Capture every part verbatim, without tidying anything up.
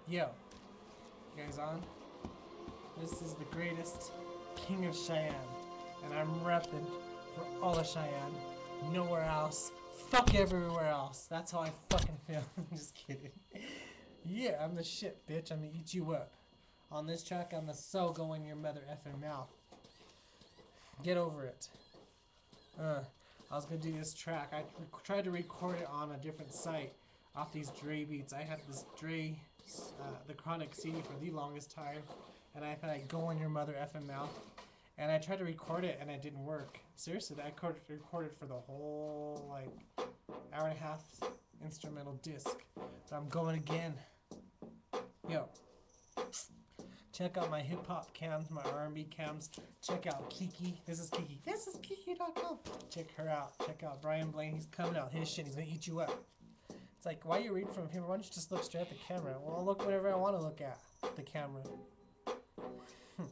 Yo, you guys on? This is the greatest King of Cheyenne, and I'm repping for all of Cheyenne. Nowhere else. Fuck everywhere else. That's how I fucking feel. I'm just kidding. Yeah, I'm the shit, bitch. I'm gonna eat you up. On this track, I'm gonna so go in your mother effing mouth. Get over it. Uh, I was gonna do this track. I re- tried to record it on a different site off these Dre beats. I had this Dre, uh, the Chronic C D for the longest time, and I thought I'd go in your mother effing mouth. And I tried to record it, and it didn't work. Seriously, I recorded, recorded for the whole like hour and a half instrumental disc. But I'm going again. Yo. Check out my hip hop cams, my R and B cams. Check out Kiki. This is Kiki. This is Kiki dot com. Check her out. Check out Brian Blaine. He's coming out. His shit. He's gonna eat you up. It's like, why are you reading from him? Why don't you just look straight at the camera? Well, I'll look whatever I want to look at. The camera. Hmm.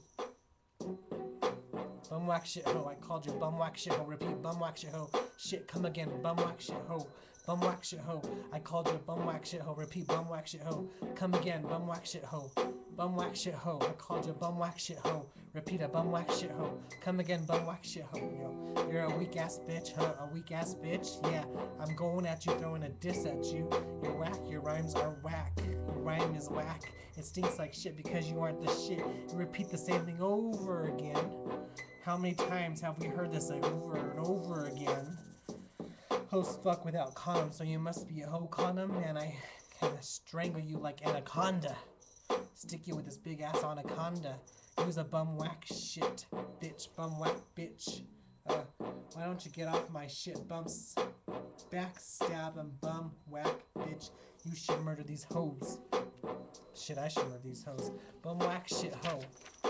Bumwack shit ho. I called you bumwack shit ho. Repeat bumwack shit ho. Shit, come again. Bumwack shit ho. Bumwack shit ho. I called you bumwack shit ho. Repeat bumwack shit ho. Come again. Bumwack shit ho. Bumwack shit ho. I called you bumwack shit ho. Repeat a bumwack shit ho. Come again. Bumwack shit ho. Yo, you're a weak ass bitch, huh? A weak ass bitch. Yeah, I'm going at you, throwing a diss at you. You're whack. Your rhymes are whack. Your rhyme is whack. It stinks like shit because you aren't the shit. You repeat the same thing over again. How many times have we heard this like over and over again? Hoes fuck without condom, so you must be a hoe condom, and I kinda strangle you like anaconda. Stick you with this big ass anaconda. Use a bum whack shit, bitch, bum whack bitch. Uh, why don't you get off my shit, bumps? Backstab and bum whack bitch. You should murder these hoes. Shit, I should murder these hoes. Bum whack shit hoe.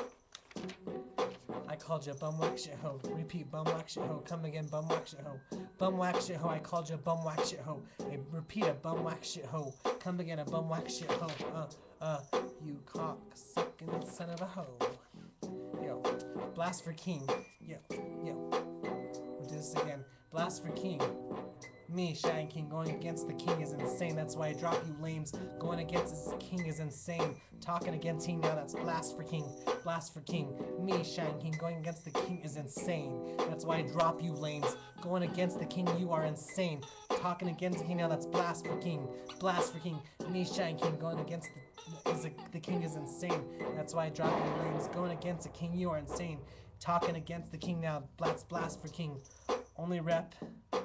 I called you bumwack shit ho. Repeat bumwack shit ho. Come again bumwack shit ho. Bumwack shit ho. I called you bumwack shit ho. Hey, repeat a bumwack shit ho. Come again a bumwack shit ho. Uh, uh, you cock sucking son of a hoe. Yo, blast for king. Yo, yo. We'll do this again. Blast for king. Me, Shine King, going against the king is insane. That's why I drop you lames. Going against this king is insane. Talking against king now, that's blast for king. Blast for king. Me, Shine King, going against the king is insane. That's why I drop you lames. Going against the king, you are insane. Talking against the king now, that's blast for king. Blast for king. Me, Shine King, going against the, is a, the king is insane. That's why I drop you lames. Going against the king, you are insane. Talking against the king now, blast, blast for king. Only rep.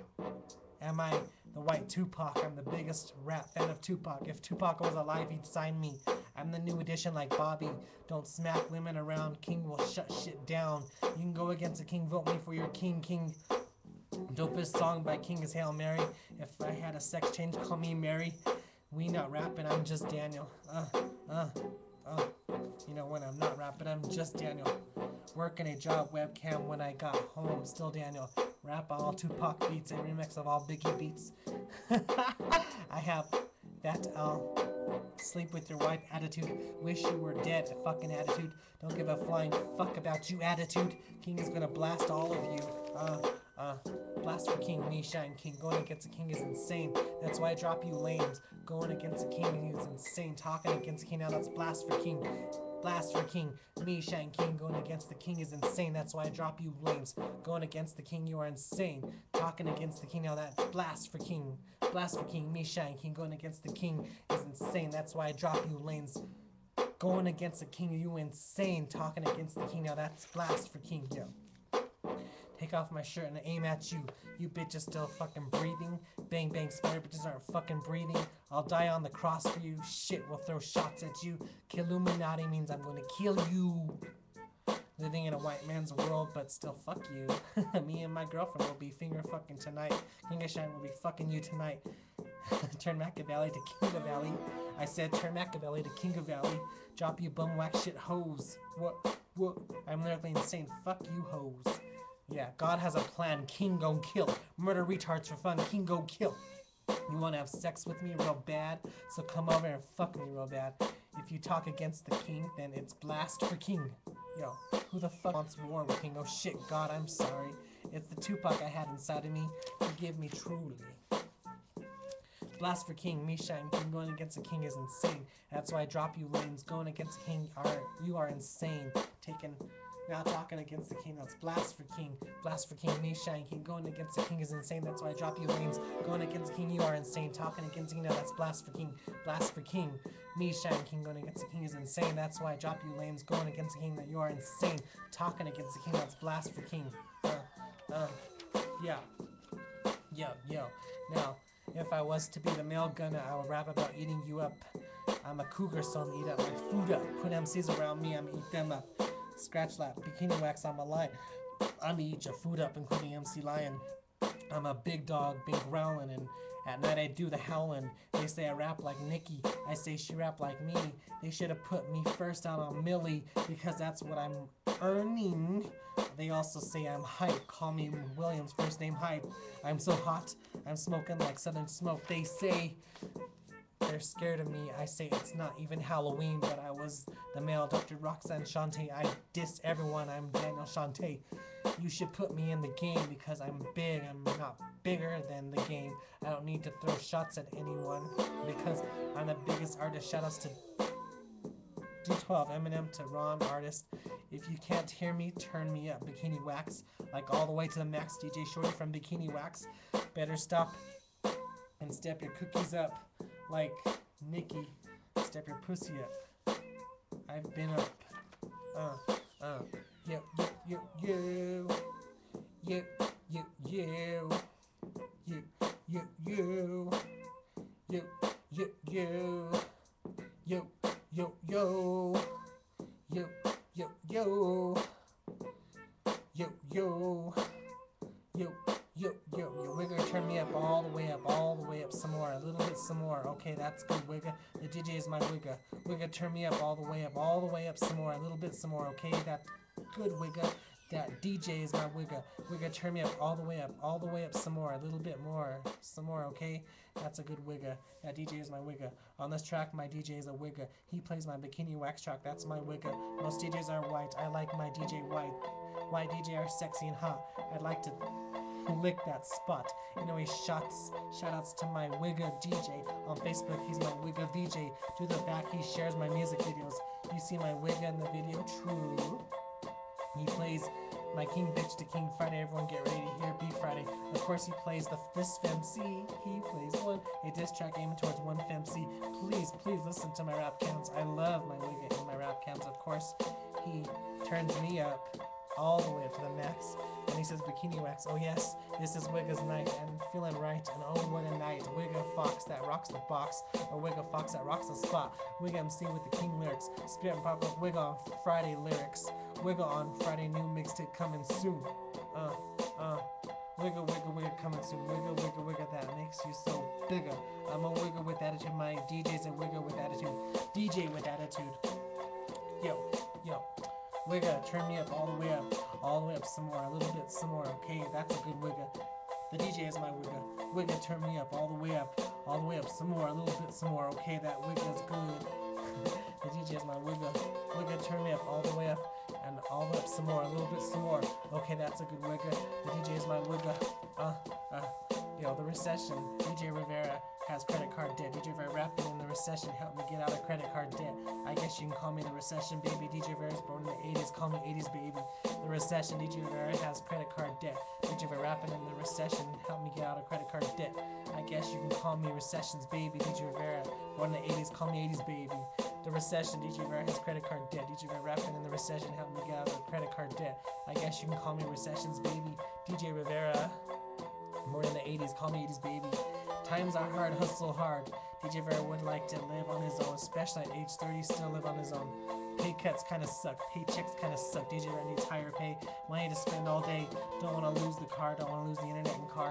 Am I the white Tupac? I'm the biggest rap fan of Tupac. If Tupac was alive, he'd sign me. I'm the new edition like Bobby. Don't smack women around. King will shut shit down. You can go against the king. Vote me for your king. King. Dopest song by King is Hail Mary. If I had a sex change, call me Mary. We not rapping, I'm just Daniel. Uh, uh, uh. You know when I'm not rapping, I'm just Daniel. Working a job webcam when I got home, still Daniel. Rap all Tupac beats, a remix of all Biggie beats. I have that I'll sleep with your wife attitude. Wish you were dead, a fucking attitude. Don't give a flying fuck about you attitude. King is gonna blast all of you. Uh, uh, blast for King, me shine King. Going against the king is insane. That's why I drop you lames. Going against the king is insane. Talking against the king, now that's blast for King. Blast for King, me Shine King, going against the king is insane. That's why I drop you lames. Going against the king, you are insane. Talking against the king, now that's blast for King. Blast for King, me Shine King, going against the king is insane. That's why I drop you lames. Going against the king, you insane. Talking against the king, now that's blast for King. Yo. Take off my shirt and aim at you. You bitches still fucking breathing. Bang bang, spider bitches aren't fucking breathing. I'll die on the cross for you. Shit, we'll throw shots at you. Killuminati means I'm gonna kill you. Living in a white man's world, but still fuck you. Me and my girlfriend will be finger fucking tonight. King of Shine will be fucking you tonight. Turn Machiavelli to King of Valley. I said turn Machiavelli to King of Valley. Drop you bum whack shit hoes. What? What? I'm literally insane. Fuck you hoes. Yeah, God has a plan. King gon' kill. Murder retards for fun. King gon' kill. You wanna have sex with me real bad? So come over and fuck me real bad. If you talk against the king, then it's blast for King. Yo, who the fuck wants war with King? Oh shit, God, I'm sorry. It's the Tupac I had inside of me. Forgive me truly. Blast for king, Misha and king going against a king is insane. That's why I drop you lanes. Going against a king, are you are insane. Taking, now talking against the king, that's blast for king. Blast for king, Misha and king going against the king is insane. That's why I drop you lanes. Going against the king, you are insane. Talking against the king, now that's blast for king. Blast for king, Misha and king going against the king is insane. That's why I drop you lanes. Going against the king, that you are insane. Talking against the king, that's blast for king. Uh, uh, yeah. Yo, yo. Now, if I was to be the male gunner, I would rap about eating you up. I'm a cougar, so I'm eat up my food up. Put M Cs around me, I'm eat them up. Scratch lap, bikini wax on my line. I'm eat your food up, including M C Lion. I'm a big dog, big growling, and at night I do the howling. They say I rap like Nicki, I say she rap like me. They should have put me first out on Millie, because that's what I'm earning. They also say I'm hype, call me Williams, first name hype. I'm so hot, I'm smoking like southern smoke. They say they're scared of me, I say it's not even Halloween, but I was the male Doctor Roxanne Shante. I diss everyone, I'm Daniel Shante. You should put me in the game because I'm big, I'm not bigger than the game. I don't need to throw shots at anyone because I'm the biggest artist. Shoutouts to D twelve, Eminem to Ron, artist. If you can't hear me, turn me up. Bikini Wax, like all the way to the max. D J Shorty from Bikini Wax. Better stop and step your cookies up like Nicki. Step your pussy up. I've been up. Uh, uh. Yo, yo, yo, yo. Yo, yo, yo. Yo, yo, yo. Yo, yo, yo. Yo, yo. Yo, yo, yo. Yo, yo. Yo, yo, yo, yo, Wigger, turn me up all the way up, all the way up some more, a little bit some more. Okay, that's good, Wigger. The D J is my Wigger. Wigger, turn me up all the way up, all the way up some more, a little bit some more. Okay, that good, Wigger. That D J is my Wigger. Wigger, turn me up all the way up, all the way up some more, a little bit more, some more. Okay, that's a good Wigger. That D J is my Wigger. On this track, my D J is a Wigger. He plays my Bikini Wax track. That's my Wigger. Most D Js are white. I like my D J white. White D J are sexy and hot. I'd like to lick that spot. Anyway, shots, shoutouts to my Wigger D J on Facebook. He's my Wigger V J. To the back, he shares my music videos. You see my Wigger in the video? True. He plays my King Bitch to King Friday. Everyone get ready to hear Beat Friday. Of course, he plays the this Femc. He plays one a diss track aiming towards one Femc. Please, please listen to my rap counts. I love my Wigger in my rap counts. Of course, he turns me up all the way up to the max. And he says Bikini Wax. Oh yes, this is Wigger's night and feeling right. And oh what a night. Wigger Fox that rocks the box. Or Wigger Fox that rocks the spot. Wigger M C with the King lyrics. Spit and pop up Wigger on Friday lyrics. Wigger on Friday new mixtape coming soon. Uh, uh. Wigger, wigger, wigger coming soon. Wigger, wigger, wigger that makes you so bigger. I'm a Wigger with attitude. My D J's a Wigger with attitude. D J with attitude. Yo, yo. Wigger, turn me up all the way up, all the way up some more, a little bit some more, okay, that's a good Wigger. The D J is my Wigger. Wigger, turn me up all the way up, all the way up some more, a little bit some more, okay, that Wigger's good. The D J is my Wigger. Wigger, turn me up all the way up, and all the way up some more, a little bit some more, okay, that's a good Wigger. The D J is my Wigger. Uh, uh, yo, the recession, D J Rivera has credit card debt. D J Rivera rapping in the recession, help me get out of credit card debt. I guess you can call me the recession baby. D J Rivera's born in the eighties, call me eighties baby. The recession, D J Rivera has credit card debt. D J Rivera rapping in the recession, help me get out of credit card debt. I guess you can call me recessions baby. D J Rivera, born in the eighties, call me eighties baby. The recession, D J Rivera has credit card debt. D J Rivera rapping in the recession, help me get out of credit card debt. I guess you can call me recessions baby. D J Rivera, born in the eighties, call me eighties baby. Times are hard, hustle hard. D J Rivera would like to live on his own, especially at age thirty, still live on his own. Pay cuts kinda suck, paychecks kinda suck. D J Rivera needs higher pay, money to spend all day. Don't wanna lose the car, don't wanna lose the internet and car.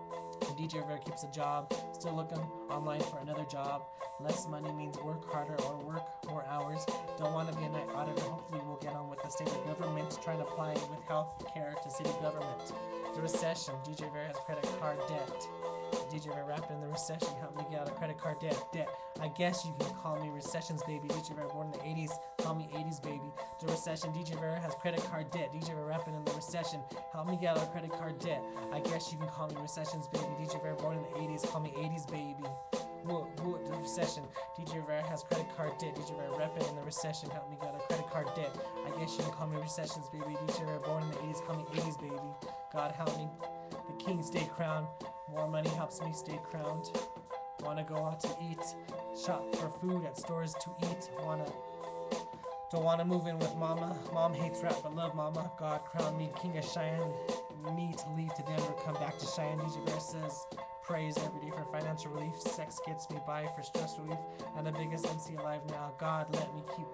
D J Rivera keeps a job, still looking online for another job. Less money means work harder or work more hours. Don't want to be a night auditor, hopefully we'll get on with the state of government. Trying to apply with health care to city government. The recession, D J Rivera has credit card debt. D J Rivera rapping in the recession, help me get out of credit card debt. Debt. I guess you can call me recessions baby. D J Rivera born in the eighties, call me eighties baby. The recession, D J Rivera has credit card debt. D J Rivera rapping in the recession, help me get out of credit card debt. I guess you can call me recessions baby. D J Rivera born in the eighties, call me eighties baby. whoa, whoa, the recession. D J Rivera has credit card debt. D J Rivera repping in the recession. Help me got a credit card debt. I guess you can call me recessions, baby. D J Rivera born in the eighties, call me eighties, baby. God help me. The king stay crowned. More money helps me stay crowned. Wanna go out to eat. Shop for food at stores to eat. Wanna Don't wanna move in with mama. Mom hates rap but love mama. God crown me king of Cheyenne. Me to leave to Denver, come back to Cheyenne. D J Bear says praise every day for financial relief. Sex gets me by for stress relief. I'm the biggest M C alive now. God let me keep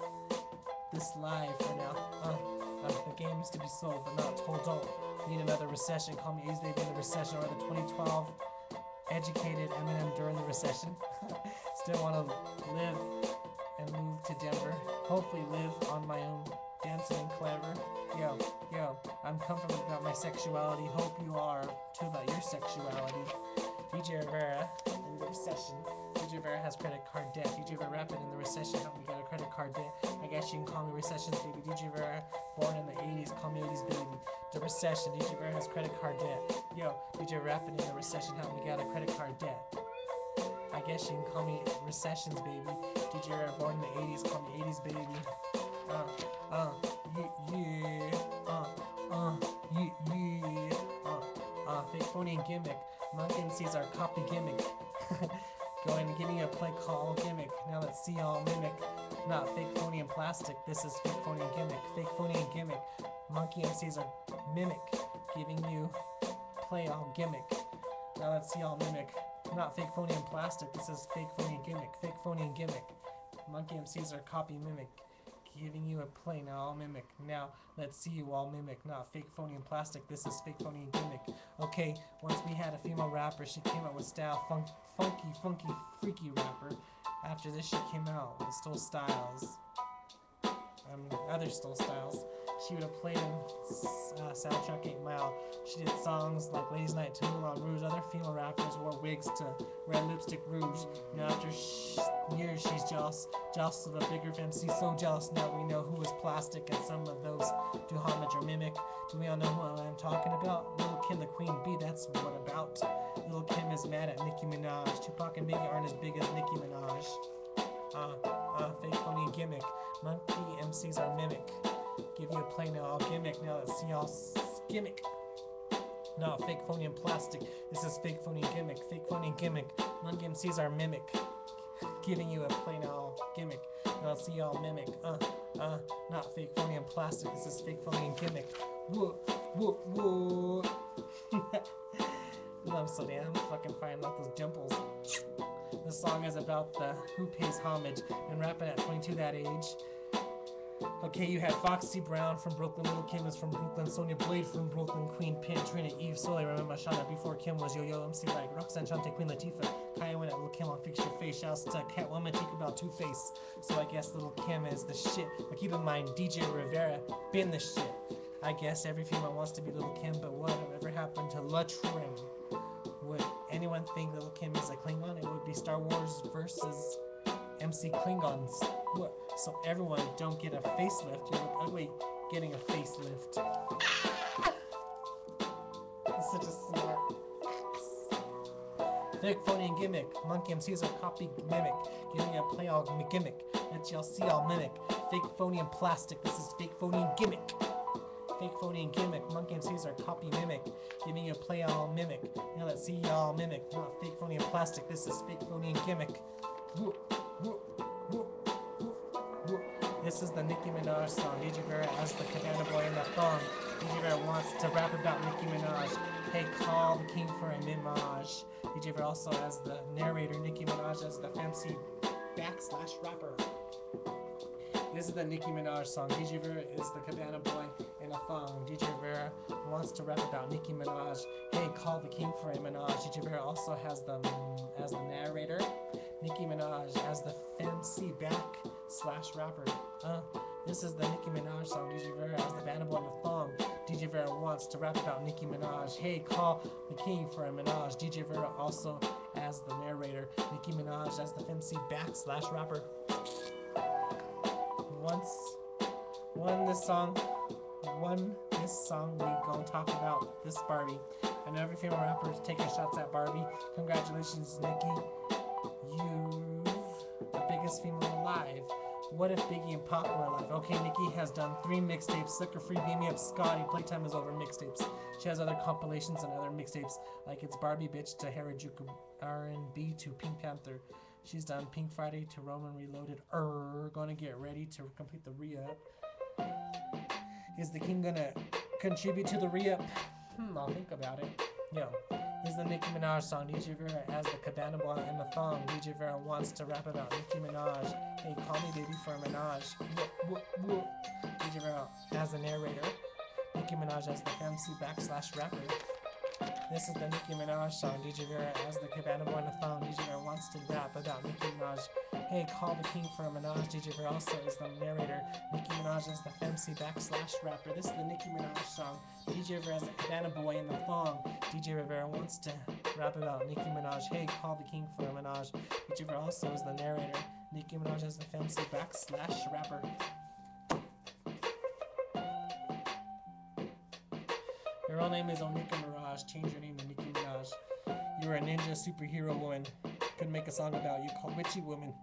this live for now. Uh, uh, the game is to be sold but not told. Don't need another recession. Call me A's baby in the recession, or the twenty twelve educated Eminem during the recession. Still wanna live and move to Denver. Hopefully live on my own, dancing and clever. Yo, yo, I'm comfortable about my sexuality. Hope you are too about your sexuality. D J Rivera in the recession. D J Rivera has credit card debt. D J Rivera rapping in the recession. Help me get a credit card debt. I guess you can call me recessions, baby. D J Rivera, born in the eighties, call me eighties, baby. The recession. D J Rivera has credit card debt. Yo, D J rapping in the recession. Help me get a credit card debt. I guess you can call me recessions, baby. D J Rivera, born in the eighties, call me eighties, baby. Uh, uh, yeah, yeah, uh, uh, yeah, yeah, uh, uh, fake, phony, and gimmick. Monk M Cs are copy gimmick. Going and getting a play call gimmick. Now let's see y'all mimic. Not fake, phony, and plastic. This is fake, phony, and gimmick. Fake, phony, and gimmick. Monkey M Cs are mimic. Giving you play all gimmick. Now let's see y'all mimic. Not fake, phony, and plastic. This is fake, phony, and gimmick. Fake, phony, and gimmick. Monkey M Cs are copy mimic. Giving you a play, now I'll mimic. Now let's see you all mimic. Not fake, phony, and plastic. This is fake, phony, and gimmick. Okay, once we had a female rapper, she came out with style. Funk, funky, funky, freaky rapper. After this, she came out with Stole Styles. Um, other Stole Styles. She would have played in uh, Soundtrack eight Mile. She did songs like Ladies Night to Moulin Rouge. Other female rappers wore wigs to Red Lipstick Rouge. Now after sh years she's jealous, jealous of a bigger M C, so jealous. Now we know who is plastic and some of those do homage or mimic. Do we all know who I'm talking about? Lil' Kim, the queen bee, that's what about. Lil' Kim is mad at Nicki Minaj. Tupac and Biggie aren't as big as Nicki Minaj. Uh, uh, fake, phony, and gimmick. Monkey M Cs are mimic. Give you a play now, I'll gimmick. Now let's see y'all gimmick. No, fake, phony, and plastic. This is fake, phony, and gimmick. Fake, phony, and gimmick. Monkey M Cs are mimic. Giving you a play now, I'll gimmick. Now let's see y'all mimic. Uh, uh, not fake, phony, and plastic. This is fake, phony, and gimmick. Whoa, whoa, whoa. I'm so damn fucking fine like those dimples. This song is about the who pays homage and rapping at twenty-two that age. Okay, you had Foxy Brown from Brooklyn, Lil' Kim is from Brooklyn, Sonya Blade from Brooklyn, Queen Pin, Trina, Eve, Soleil, remember Shauna before Kim was Yo-Yo, M C like Roxanne, Shante, Queen Latifah, Kaya went at Lil' Kim on Fix Your Face, shouts to Catwoman, talk about Two-Face, so I guess Lil' Kim is the shit, but keep in mind, D J Rivera been the shit. I guess every female wants to be Lil' Kim, but whatever happened to La Trim? Would anyone think Lil' Kim is a Klingon? It would be Star Wars versus M C Klingons. What? So everyone don't get a facelift. You look ugly getting a facelift. Such a smart. Fake, phony, and gimmick. Monkey M Cs are copy mimic. Give me a play all gimmick. Let y'all see all mimic. Fake, phony, and plastic. This is fake, phony, and gimmick. Fake, phony, and gimmick. Monkey M Cs are copy mimic. Giving you a play all mimic. Now let's see y'all mimic. Not fake, phony, and plastic. This is fake, phony, and gimmick. Woo, woo, woo, woo, woo. This is the Nicki Minaj song. D J Rivera as the Cabana Boy in the thong. D J Rivera wants to rap about Nicki Minaj. Hey, call the king for a mimage. D J Rivera also as the narrator. Nicki Minaj as the fancy backslash rapper. This is the Nicki Minaj song. D J Rivera is the Cabana Boy in a thong. D J Rivera wants to rap about Nicki Minaj. Hey, call the king for a minaj. D J Rivera also has the as the narrator. Nicki Minaj as the fancy back slash rapper. Uh, this is the Nicki Minaj song. D J Rivera as the Cabana Boy in a thong. D J Rivera wants to rap about Nicki Minaj. Hey, call the king for a minaj. D J Rivera also as the narrator. Nicki Minaj as the fancy back slash rapper. Once, one this song, one this song, we gonna talk about this Barbie. I know every female rapper is taking shots at Barbie. Congratulations, Nicki. you the biggest female alive. What if Biggie and Pac were alive? Okay, Nicki has done three mixtapes. Sucker Free, Beam Me Up, Scotty, Playtime is Over mixtapes. She has other compilations and other mixtapes, like It's Barbie Bitch to Harajuku R and B to Pink Panther. She's done Pink Friday to Roman Reloaded. Er, gonna get ready to complete the re-up. Is the King gonna contribute to the re-up? Hmm, I'll think about it. Yo. Is the Nicki Minaj song. D J Vera as the Cabana Boy and the thong. D J Vera wants to rap about Nicki Minaj. Hey, call me baby for a menage. Whoa, whoa, whoa. D J Vera as the narrator. Nicki Minaj as the M C backslash rapper. This is the Nicki Minaj song. D J Vera as the Cabana Boy and the thong. D J Vera wants to rap about Nicki Minaj. Hey, call the king for a menage. D J Vera also is the narrator. Nicki Minaj as the M C backslash rapper. This is the Nicki Minaj song. D J Vera as the Cabana Boy in the thong. D J Rivera wants to rap about Nicki Minaj. Hey, call the king for a menage. D J Rivera also is the narrator. Nicki Minaj as the M C backslash rapper. Your real name is Onika Mirage. Change your name to Nicki Minaj. You're a ninja superhero woman. Could make a song about you called Witchy Woman.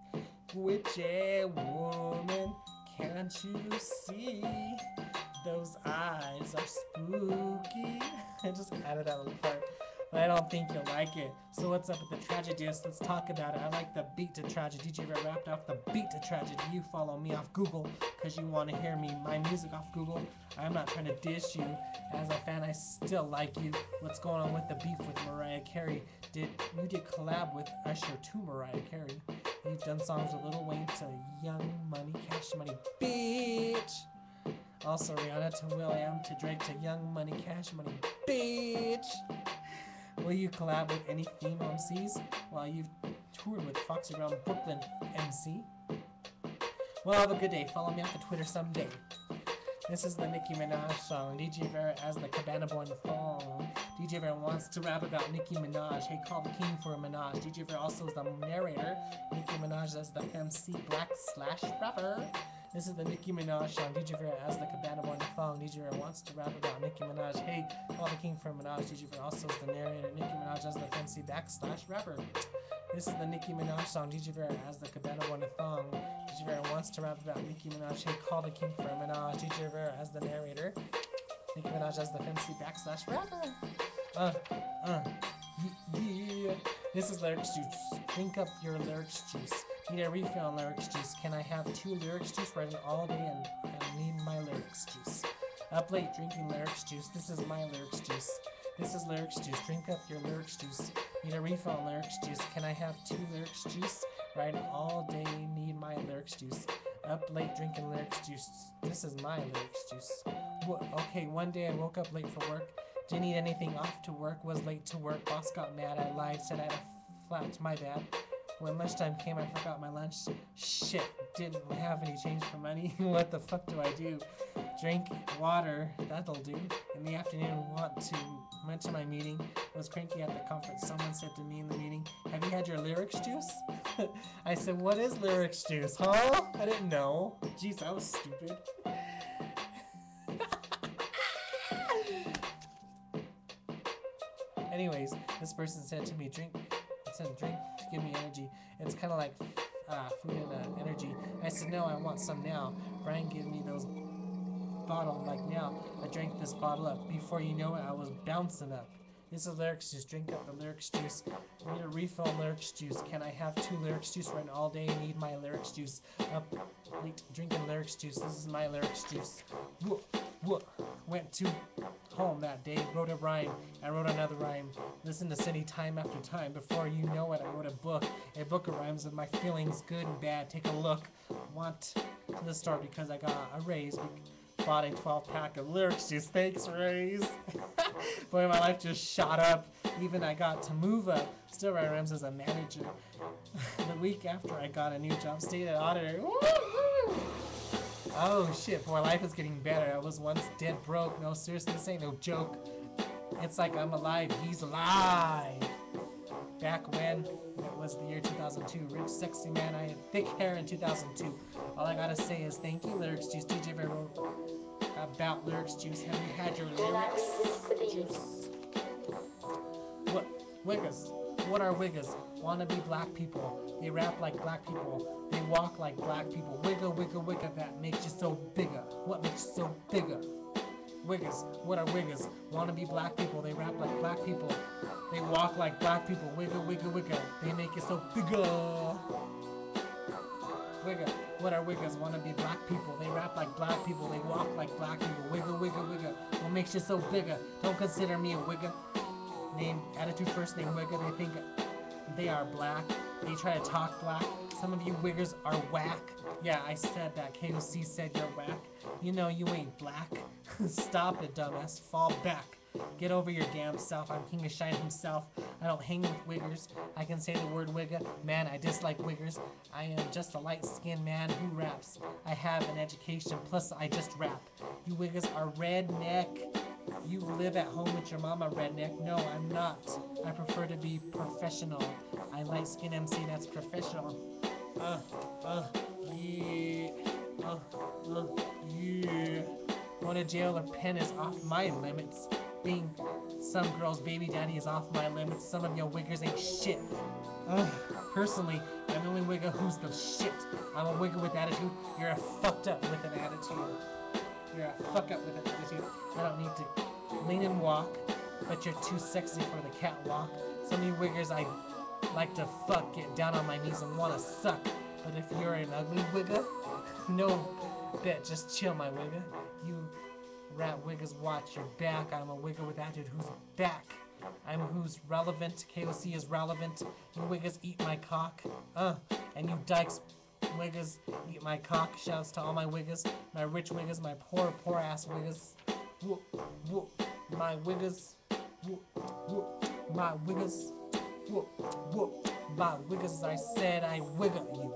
Witchy Woman, can't you see? Those eyes are spooky. I just added that little part, but I don't think you'll like it. So what's up with the tragedies? Let's talk about it. I like the beat to tragedy. D J Red rapped off the beat to tragedy. You follow me off Google, cause you want to hear me, my music off Google. I'm not trying to dish you. As a fan, I still like you. What's going on with the beef with Mariah Carey? Did you did collab with Usher to Mariah Carey? You've done songs with Lil Wayne to Young Money, Cash Money, bitch. Also Rihanna to Will.i.am to Drake to Young Money, Cash Money, bitch. Will you collab with any female M Cs while you've toured with Foxy Brown Brooklyn M C? Well, have a good day. Follow me on the Twitter someday. This is the Nicki Minaj song. D J Vera as the Cabana Boy in the thong. D J Vera wants to rap about Nicki Minaj. Hey, call the king for a menage. D J Vera also is the narrator. Nicki Minaj as the M C black slash rapper. This is the Nicki Minaj song. D J Vera as the Cabana Boy in the thong. D J Vera wants to rap about Nicki Minaj. Hey, call the king for a menage. D J Vera also is the narrator. Nicki Minaj as the M C backslash rapper. This is the Nicki Minaj song. D J Vera as the Cabana Boy in the thong. D J Vera wants to rap about Nicki Minaj. Hey, call the king for a menage. D J Vera as the narrator. Nicki Minaj as the M C backslash rapper. Uh, uh, yeah. This is lyrics juice. Drink up your lyrics juice. Need a refill on lyrics juice. Can I have two lyrics juice? Writing all day and I need my lyrics juice. Up late drinking lyrics juice. This is my lyrics juice. This is lyrics juice. Drink up your lyrics juice. Need a refill on lyrics juice. Can I have two lyrics juice? Writing all day. Need my lyrics juice. Up late drinking lyrics juice. This is my lyrics juice. Wh- okay, one day I woke up late for work. Didn't eat anything off to work. Was late to work. Boss got mad. I lied. Said I had a flat. My bad. When lunchtime came, I forgot my lunch. Shit, didn't have any change for money. What the fuck do I do? Drink water, that'll do. In the afternoon, want to went to my meeting. Was cranky at the conference. Someone said to me in the meeting, "Have you had your lyrics juice?" I said, "What is lyrics juice, huh?" I didn't know. Jeez, that was stupid. Anyways, this person said to me, "Drink." It said, "Drink to give me energy. It's kind of like uh, food and uh, energy." I said, "No, I want some now." Brian gave me those bottle like now. I drank this bottle up. Before you know it, I was bouncing up. This is lyrics juice. Drink up the lyrics juice. I need a refill on lyrics juice. Can I have two lyrics juice? Run all day. Need my lyrics juice. Up late drinking lyrics juice. This is my lyrics juice. Whoa, whoa. Went to home that day. Wrote a rhyme. I wrote another rhyme. Listened to City time after time. Before you know it, I wrote a book. A book of rhymes of my feelings, good and bad. Take a look. Want to the store because I got a raise. Bought a twelve pack of lyrics juice. Thanks, Raise. Boy, my life just shot up. Even I got to move up. Still write rhymes as a manager. The week after I got a new job, stayed at auditor. Woo-hoo! Oh shit, boy, life is getting better. I was once dead broke. No, seriously, this ain't no joke. It's like I'm alive. He's alive. Back when it was the year two thousand two. Rich, sexy man. I had thick hair in two thousand two. All I gotta say is thank you, Lyrics Juice. D J wrote about Lyrics Juice. Have you had your lyrics juice? What? Wiggas. What are wiggas? Wanna be black people. They rap like black people. They walk like black people. Wigga, wigga, wigga, that makes you so bigger. What makes you so bigger? Wiggers, what are wiggers? Wanna be black people, they rap like black people. They walk like black people. Wigga, wigga, wigga, they make you so bigger. Wigga, what are wiggers? Wanna be black people, they rap like black people. They walk like black people. Wigga, wigga, wigga, what makes you so bigger? Don't consider me a wigger. Name, attitude first name wigger. They think they are black. They try to talk black. Some of you wiggers are whack. Yeah, I said that. K O C said you're whack. You know you ain't black. Stop it, dumbass. Fall back. Get over your damn self. I'm King of Shine himself. I don't hang with wiggers. I can say the word wigger. Man, I dislike wiggers. I am just a light-skinned man who raps. I have an education, plus I just rap. You wiggers are redneck. You live at home with your mama, redneck. No, I'm not. I prefer to be professional. I light-skinned M C that's professional. Uh, uh, yeah. Uh, uh, yeah. Going to jail or pen is off my limits. Being some girl's baby daddy is off my limits. Some of your wiggers ain't shit. Ugh. Personally, I'm the only wigger who's the shit. I'm a wigger with attitude. You're a fucked up with an attitude. You're a fuck up with an attitude. I don't need to lean and walk, but you're too sexy for the catwalk. Some of you wiggers I like to fuck, get down on my knees and wanna suck. But if you're an ugly wigger, no bet, just chill, my wigger. You rat wiggers, watch your back. I'm a wigger with attitude who's back. I'm who's relevant. K O C is relevant. You wiggers eat my cock. Uh, and you dykes wiggers eat my cock. Shouts to all my wiggers. My rich wiggers, my poor, poor ass wiggers. Whoop, whoop, my wiggers. Whoop, whoop, my wiggers. Whoop, whoop, my wiggers. I said I wigger you.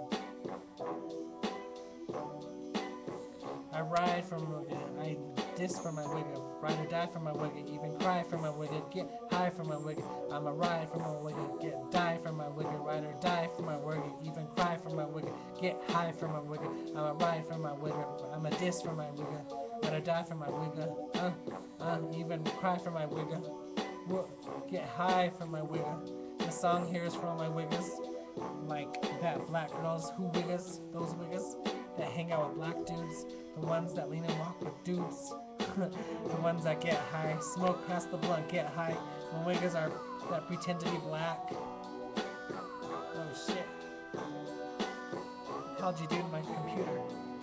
I ride from, I diss for my wigger, ride or die for my wigger, even cry for my wigger, get high for my wigger. I'm a ride for my wigger, get die for my wigger, ride or die for my wigger, even cry for my wigger, get high for my wigger. I'm a ride for my wigger, I'm a diss for my wigger, ride or die for my wigger, uh, uh, even cry for my wigger, get high for my wigger. The song here is for all my wiggers, like that black girls who wiggers, those wiggers that hang out with black dudes. The ones that lean and walk with dudes. The ones that get high. Smoke past the blunt, get high. The wiggers are that pretend to be black. Oh shit. How'd you do to my computer?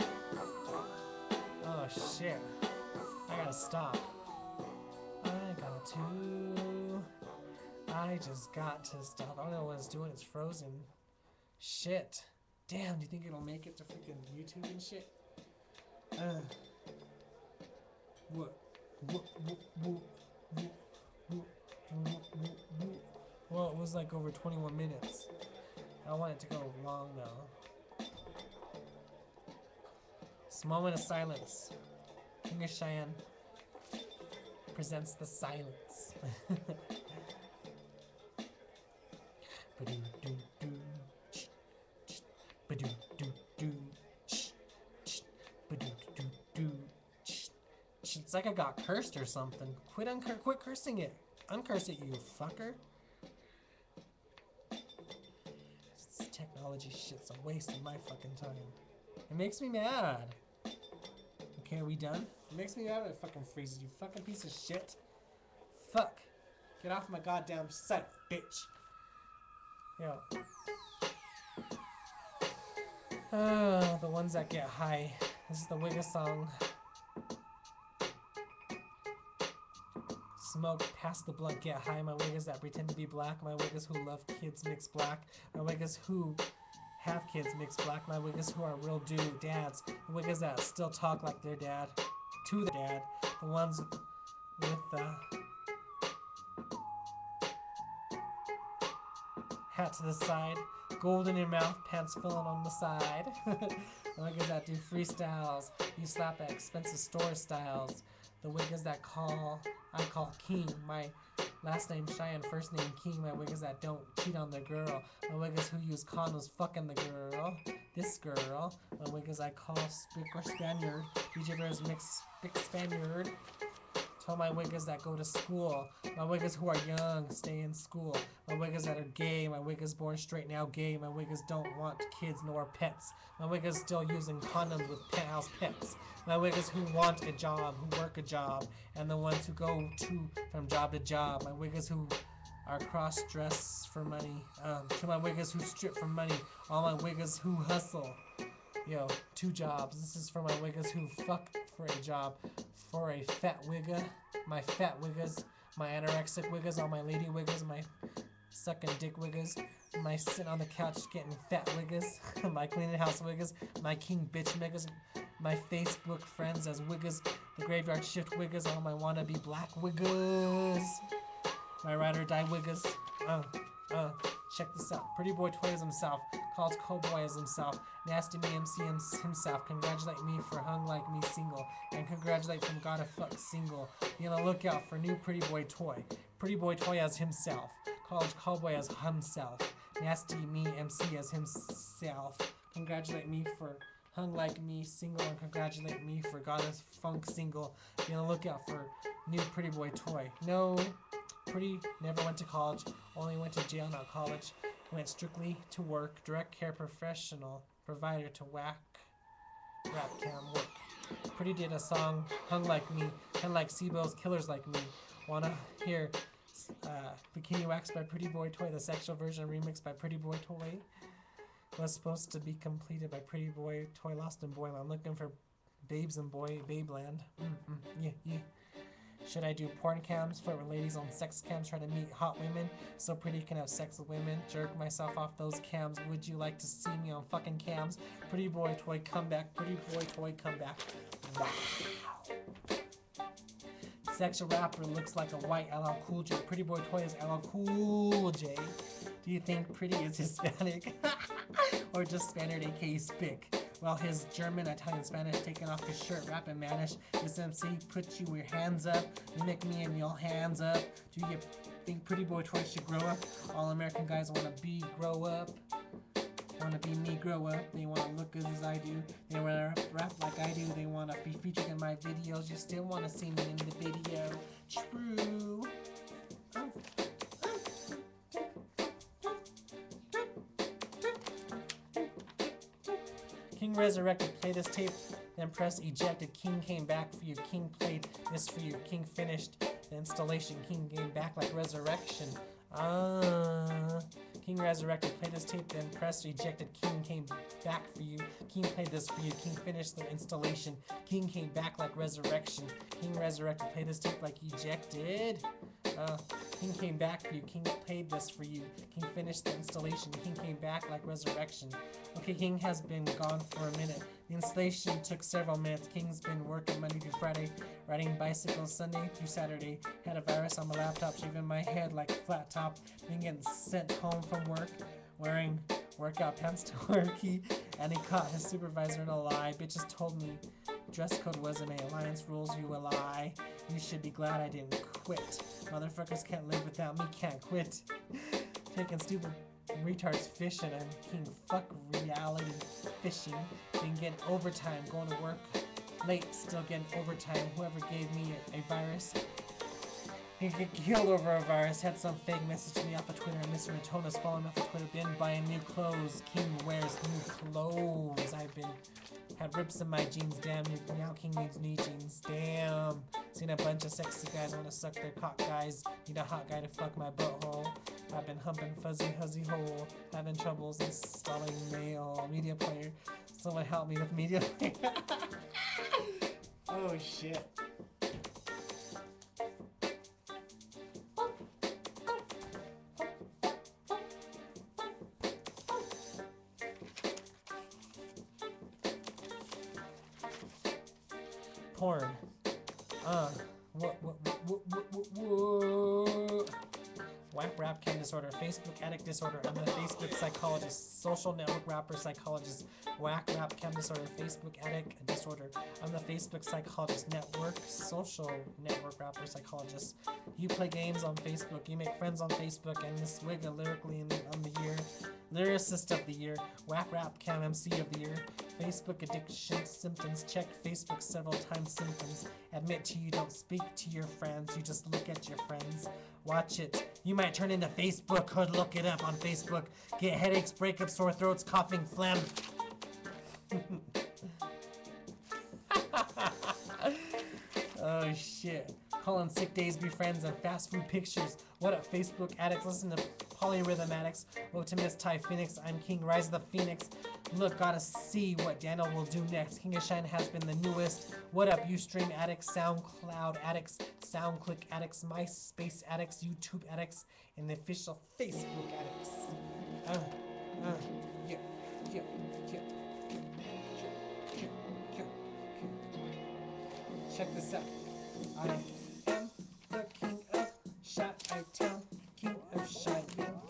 Oh shit. I gotta stop. I got to. I just got to stop. I don't know what it's doing. It's frozen. Shit. Damn, do you think it'll make it to freaking YouTube and shit? Uh, what, what, what, what, what, what, what, what. Well, it was like over twenty-one minutes. I want it to go long though. This moment of silence. King of Cheyenne presents the silence. Ba-do-do-do, ba-do-do-do. It's like I got cursed or something. Quit uncur- quit cursing it. Uncurse it, you fucker. This technology shit's a waste of my fucking time. It makes me mad. Okay, are we done? It makes me mad when it fucking freezes, you fucking piece of shit. Fuck. Get off my goddamn site, bitch. Yo. Oh, the ones that get high. This is the Wigga song. Smoke, pass the blunt, get high. My wiggers that pretend to be black. My wiggers who love kids mix black. My wiggers who have kids mix black. My wiggers who are real dude dads. The wiggers that still talk like their dad. To their dad. The ones with the hat to the side. Gold in your mouth, pants filling on the side. The wiggers that do freestyles. You slap at expensive store styles. The wiggers that call, I call King. My last name Cheyenne, first name King. My wiggers that don't cheat on their girl. My wiggers who use condoms fucking the girl. This girl. My wiggers I call Spick or Spaniard. D J Bears mix Spick Spaniard. Tell my wiggas that go to school. My wiggas who are young, stay in school. My wiggas that are gay. My wiggas born straight now gay. My wiggas don't want kids nor pets. My wiggas still using condoms with penthouse pets. My wiggas who want a job, who work a job. And the ones who go to from job to job. My wiggas who are cross-dressed for money. Um, to my wiggas who strip for money. All my wiggas who hustle. Yo, two jobs. This is for my wiggas who fuck for a job. For a fat wigga, my fat wiggas, my anorexic wiggas, all my lady wiggas, my sucking dick wiggas, my sitting on the couch getting fat wiggas, my cleaning house wiggas, my king bitch niggas, my Facebook friends as wiggas, the graveyard shift wiggas, all my wannabe black wiggas, my ride or die wiggas. Uh, uh, check this out. Pretty Boy Toy is himself. Called Cowboy as himself. Nasty Me M C himself. Congratulate me for hung like me single. And congratulate from gotta fuck single. Be on the lookout for new Pretty Boy Toy. Pretty Boy Toy as himself. College Cowboy as himself. Nasty Me M C as himself. Congratulate me for hung like me single. And congratulate me for gotta funk single. Be on the lookout for new Pretty Boy Toy. No. Pretty never went to college, only went to jail, not college. Went strictly to work, direct care professional, provider to whack, rap cam work. Pretty did a song, hung like me, and like Sibo's Killers Like Me. Wanna hear uh, Bikini Wax by Pretty Boy Toy, the sexual version remixed by Pretty Boy Toy. Was supposed to be completed by Pretty Boy Toy Lost in Boyland. Looking for babes in boy Babeland. Mm-mm, yeah, yeah. Should I do porn cams, flirt with ladies on sex cams, try to meet hot women so Pretty can have sex with women, jerk myself off those cams? Would you like to see me on fucking cams? Pretty Boy Toy comeback, Pretty Boy Toy comeback. Wow. Sexual rapper looks like a white L L Cool J. Pretty Boy Toy is L L Cool J. Do you think Pretty is Hispanic? Or just Spaniard aka Spick? Well, his German, Italian, Spanish, taking off his shirt, rapping Manish. This M C put you your hands up, mimic me and your hands up. Do you think Pretty Boy Toy should grow up? All American guys wanna be grow up. Wanna be me grow up. They wanna look as I do. They wanna rap like I do. They wanna be featured in my videos. You still wanna see me in the video. True. Oh. King resurrected, play this tape, then press ejected. King came back for you, King played this for you. King finished the installation, King came back like resurrection. Ah, King resurrected, play this tape, then press ejected. King came back for you, King played this for you. King finished the installation, King came back like resurrection. King resurrected, play this tape like ejected. Uh, King came back for you, King played this for you. King finished the installation, King came back like resurrection. Okay, King has been gone for a minute. The installation took several minutes. King's been working Monday through Friday, riding bicycles Sunday through Saturday. Had a virus on my laptop, shaving my head like a flat top. Been getting sent home from work, wearing workout pants to work. He, and he caught his supervisor in a lie. Bitches told me dress code wasn't a alliance rules, you a lie. You should be glad I didn't quit. Motherfuckers can't live without me, can't quit. Taking stupid retards fishing and King fuck reality fishing. Been getting overtime, going to work late, still getting overtime. Whoever gave me a, a virus, he get killed over a virus. Had some fake message me off of Twitter, and Mister Matona's following me off of Twitter. Been buying new clothes. King wears new clothes. I've been had rips in my jeans. Damn, now King needs new jeans. Damn. Seen a bunch of sexy guys wanna suck their cock guys. Need a hot guy to fuck my butthole. I've been humping fuzzy huzzy hole. Having troubles installing mail. Media player. Someone help me with media player. Oh shit. Porn. Uh, what, what, what, what, what, what, Whack rap chem disorder, Facebook addict disorder. I'm the Facebook psychologist, social network rapper psychologist. Whack rap chem disorder, Facebook addict disorder. I'm the Facebook psychologist, network social network rapper psychologist. You play games on Facebook, you make friends on Facebook, and Miss Wigga lyrically on the year, lyricist of the year, whack rap chem M C of the year. Facebook addiction symptoms. Check Facebook several times symptoms. Admit to you don't speak to your friends. You just look at your friends. Watch it. You might turn into Facebook. Could look it up on Facebook. Get headaches, breakups, sore throats, coughing, phlegm. Oh shit. Calling sick days, be friends, and fast food pictures. What up, Facebook addicts? Listen to Polyrhythm Addicts. Welcome to Miss Ty Phoenix. I'm King Rise of the Phoenix. Look, gotta see what Daniel will do next. King of Shine has been the newest. What up, Ustream addicts, SoundCloud addicts, SoundClick addicts, MySpace addicts, YouTube addicts, and the official Facebook addicts. Uh, uh, yeah, yeah, yeah. Check this out. I am the king of Shy Town, king of Shy.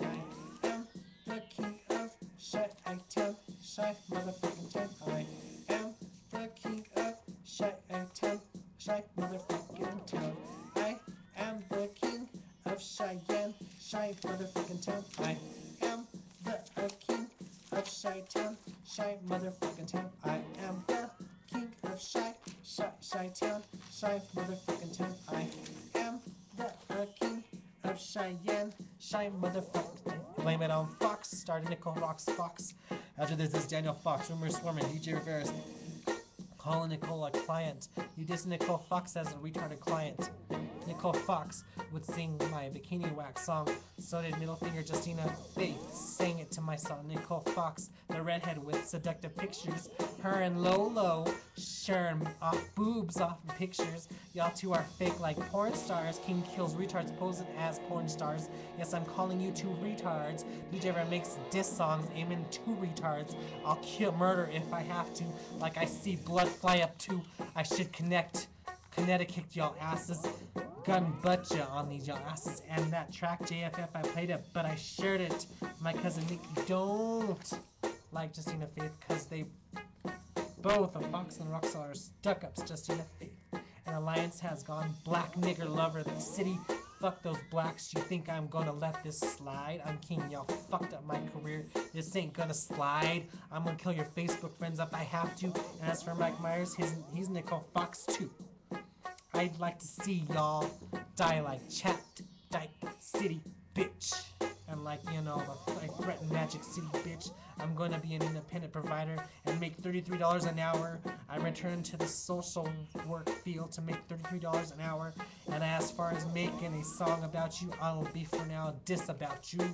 I am the king of Shy Town, Shy motherfucking town. I am the king of Shy Town, Shy motherfucking town. I am the king of Cheyenne, Shy motherfucking town. I am the uh, king of Shy Town, Shy motherfucking town. I am the king of Shy, Shy, Shy Town, Shy motherfucking town. I am the uh, king of Cheyenne, Shy motherfucking town. Blame it on Fox, started Nicole Fox Fox. After this is Daniel Fox, rumors swarming, D J Rivera's calling Nicole a client. You diss Nicole Fox as a retarded client. Nicole Fox would sing my Bikini Wax song. So did Middle Finger Justina Faith sang it to my song. Nicole Fox, the redhead with seductive pictures. Her and Lolo sharing off boobs off in pictures. Y'all two are fake like porn stars. King kills retards posing as porn stars. Yes, I'm calling you two retards. D J Rivera makes diss songs aiming two retards. I'll kill murder if I have to. Like I see blood fly up to. I should connect. Connecticut y'all asses. Gun butt ya on these y'all asses. And that track J F F, I played it, but I shared it. My cousin Nikki don't like Justina Faith because they both, a Fox and Rockstar, are stuck ups. Justina Faith. And Alliance has gone black nigger lover. The city, fuck those blacks. You think I'm gonna let this slide? I'm king, y'all fucked up my career. This ain't gonna slide. I'm gonna kill your Facebook friends if I have to. And as for Mike Myers, his, he's Nicole Fox too. I'd like to see y'all die like Chapped Dyke City, bitch. And like, you know, I threaten Magic City, bitch. I'm gonna be an independent provider and make thirty-three dollars an hour. I return to the social work field to make thirty-three dollars an hour. And as far as making a song about you, I'll be for now diss about you.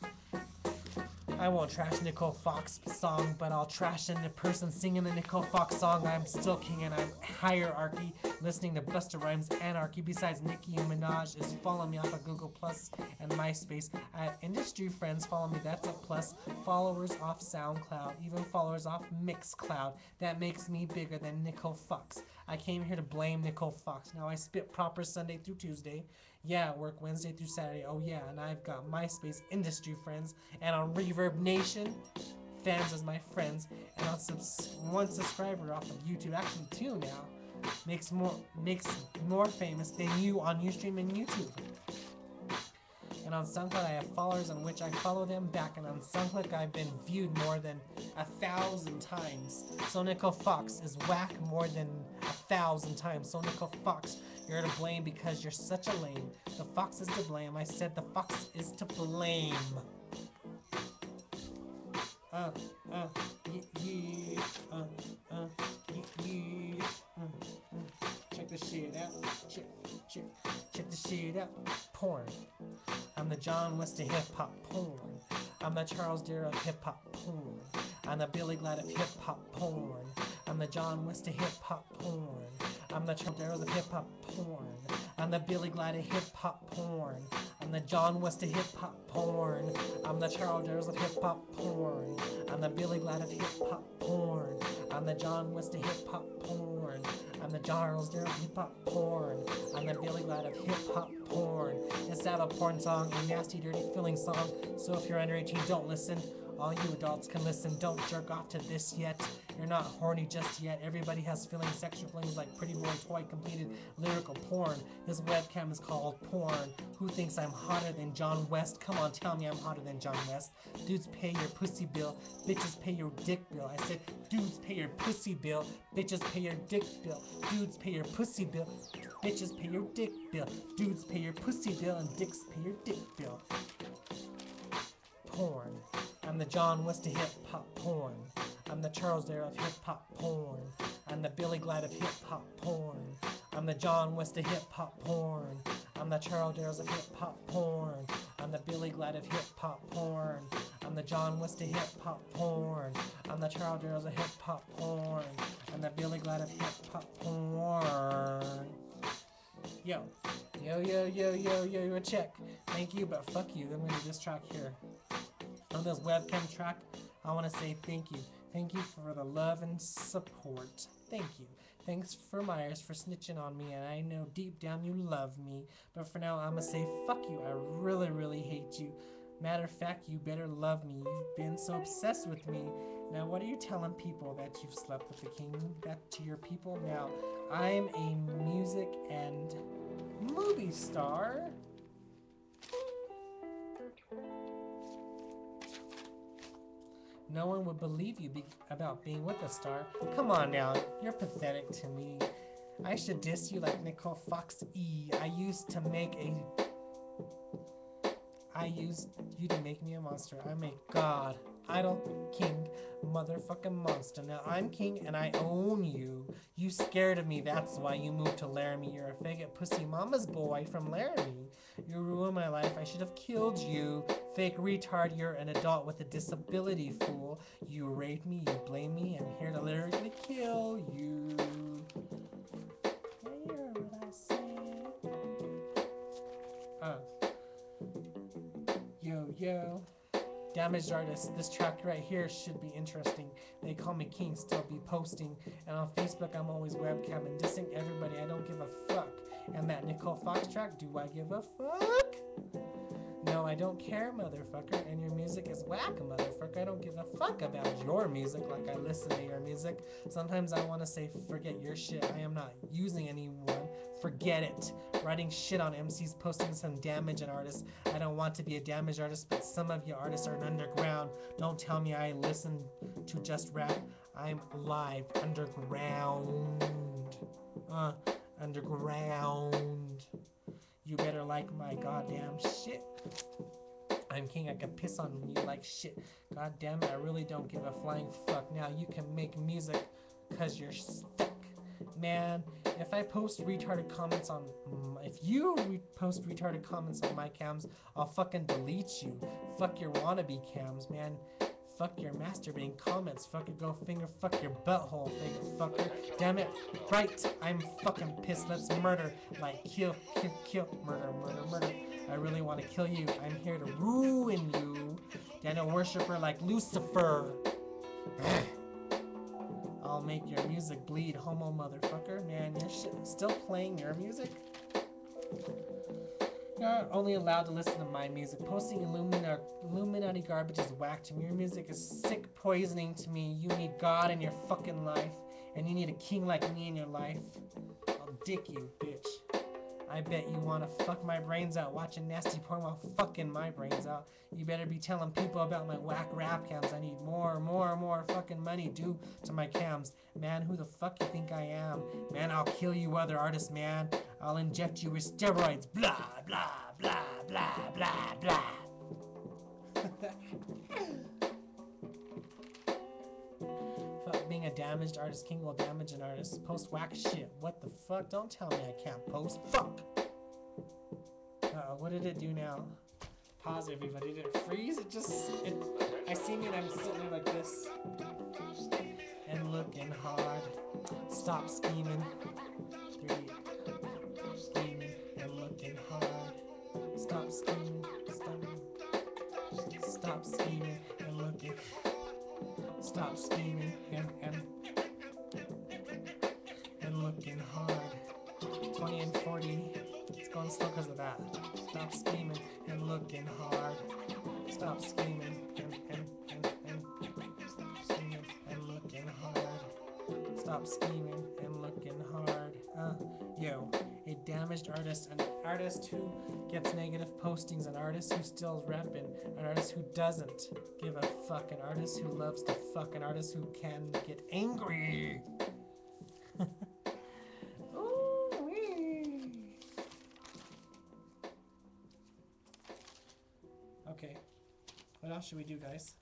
I won't trash Nicole Fox song, but I'll trash in the person singing the Nicole Fox song. I'm still king and I'm hierarchy. Listening to Busta Rhymes Anarchy. Besides, Nicki Minaj is following me off of Google Plus and MySpace. I have industry friends follow me, that's a plus. Followers off SoundCloud, even followers off Mixcloud. That makes me bigger than Nicole Fox. I came here to blame Nicole Fox. Now I spit proper Sunday through Tuesday. Yeah, work Wednesday through Saturday. Oh yeah, and I've got MySpace industry friends. And on Reverb Nation, fans as my friends. And on subs one subscriber off of YouTube, actually two now. Makes more makes more famous than you on Ustream and YouTube. And on SoundCloud I have followers on which I follow them back, and on SoundCloud I've been viewed more than a thousand times. So Nicole Fox is whack more than a thousand times. So Nicole Fox, you're to blame because you're such a lame. The fox is to blame. I said the fox is to blame. Uh, uh, yeah, yeah, uh, uh, yeah, yeah, uh, uh. Check this shit out. Check, check, check this shit out. Porn. I'm the John West of hip hop porn. I'm the Charles Dare of hip hop porn. I'm the Billy Glad of hip hop porn. I'm the John West of hip hop porn. I'm the Charles Darrow of hip-hop porn. I'm the Billy Glide of hip-hop porn. I'm the John West of hip-hop porn. I'm the Charles Darrow of hip-hop porn. I'm the Billy Glide of hip-hop porn. I'm the John West of hip-hop porn. I'm the Charles Darrow of hip-hop porn. I'm the Billy Glide of hip-hop porn. It's not a porn song, a nasty, dirty, filling song. So if you're under eighteen, don't listen. All you adults can listen. Don't jerk off to this yet. You're not horny just yet. Everybody has feelings, sexual feelings like pretty boy toy completed lyrical porn. This webcam is called porn. Who thinks I'm hotter than John West? Come on, tell me I'm hotter than John West. Dudes pay your pussy bill. Bitches pay your dick bill. I said dudes pay your pussy bill. Bitches pay your dick bill. Dudes pay your pussy bill. Bitches pay your dick bill. Dudes pay your pussy bill and dicks pay your dick bill. Porn. I'm the John West of hip-hop porn. I'm the Charles Darrow of hip-hop porn. I'm the Billy Glide of hip-hop porn. I'm the John West of hip-hop porn. I'm the Charles Darrow of hip-hop porn. I'm the Billy Glide of hip-hop porn. I'm the John West of hip-hop porn. I'm the Charles Darrow of hip-hop porn. I'm the Billy Glide of hip-hop porn. Yo. Yo, yo, yo, yo, yo, yo, check. Thank you, but fuck you. I'm gonna do this track here. On this webcam track, I want to say thank you. Thank you for the love and support. Thank you. Thanks for Myers for snitching on me, and I know deep down you love me. But for now, I'm going to say fuck you. I really, really hate you. Matter of fact, you better love me. You've been so obsessed with me. Now, what are you telling people? That you've slept with the king? That to your people? Now, I'm a music and movie star. No one would believe you be about being with a star. Come on now, you're pathetic to me. I should diss you like Nicole Fox E. I used to make a... I used you to make me a monster. I'm a god, idol, king, motherfucking monster. Now I'm king and I own you. You scared of me, that's why you moved to Laramie. You're a faggot pussy mama's boy from Laramie. You ruined my life, I should have killed you. Fake retard, you're an adult with a disability, fool. You raped me, you blame me, I'm here to literally kill you. You hear what I say? Uh. Yo, yo. Damaged Artist, this track right here should be interesting. They call me king, still be posting. And on Facebook, I'm always webcamming, dissing everybody, I don't give a fuck. And that Nicole Fox track, do I give a fuck? No, I don't care, motherfucker. And your music is whack, motherfucker. I don't give a fuck about your music like I listen to your music. Sometimes I want to say, forget your shit. I am not using anyone. Forget it. Writing shit on M Cs, posting some damage on artists. I don't want to be a damaged artist, but some of you artists are underground. Don't tell me I listen to just rap. I'm live, underground. Uh, underground. You better like my goddamn shit. I'm king, I can piss on you like shit. God damn it, I really don't give a flying fuck. Now you can make music cause you're stuck. Man, if I post retarded comments on, mm, if you re post retarded comments on my cams, I'll fucking delete you. Fuck your wannabe cams, man. Fuck your masturbating comments. Fucker, go finger fuck your butthole, faggot fucker. Damn it, right, I'm fucking pissed. Let's murder, like kill, kill, kill, murder, murder, murder. I really want to kill you. I'm here to ruin you. Daniel worshiper like Lucifer. I'll make your music bleed, homo motherfucker. Man, you're shit still playing your music? You're only allowed to listen to my music. Posting Illumina Illuminati garbage is whack to me. Your music is sick poisoning to me. You need God in your fucking life. And you need a king like me in your life. I'll dick you, bitch. I bet you wanna fuck my brains out watching nasty porn while fucking my brains out. You better be telling people about my whack rap cams. I need more, more, more fucking money due to my cams. Man, who the fuck you think I am? Man, I'll kill you other artists, man. I'll inject you with steroids. Blah, blah, blah, blah, blah, blah. Fuck, being a damaged artist king will damage an artist. Post whack shit. What the fuck? Don't tell me I can't post. Fuck! Uh-oh, what did it do now? Pause, everybody. Did it freeze? It just... It, I seen it, I'm sitting there like this. And looking hard. Stop scheming. Stop scheming. Stop. Stop scheming and looking. Stop scheming and and and looking hard. twenty and forty. It's going slow because of that. Stop scheming and looking hard. Stop scheming and and and and stop scheming and looking hard. Stop scheming and looking hard. Uh, yo, a damaged artist, an artist who gets negative postings, an artist who still repping, an artist who doesn't give a fuck, an artist who loves to fuck, an artist who can get angry. Ooh-wee. Okay, what else should we do, guys?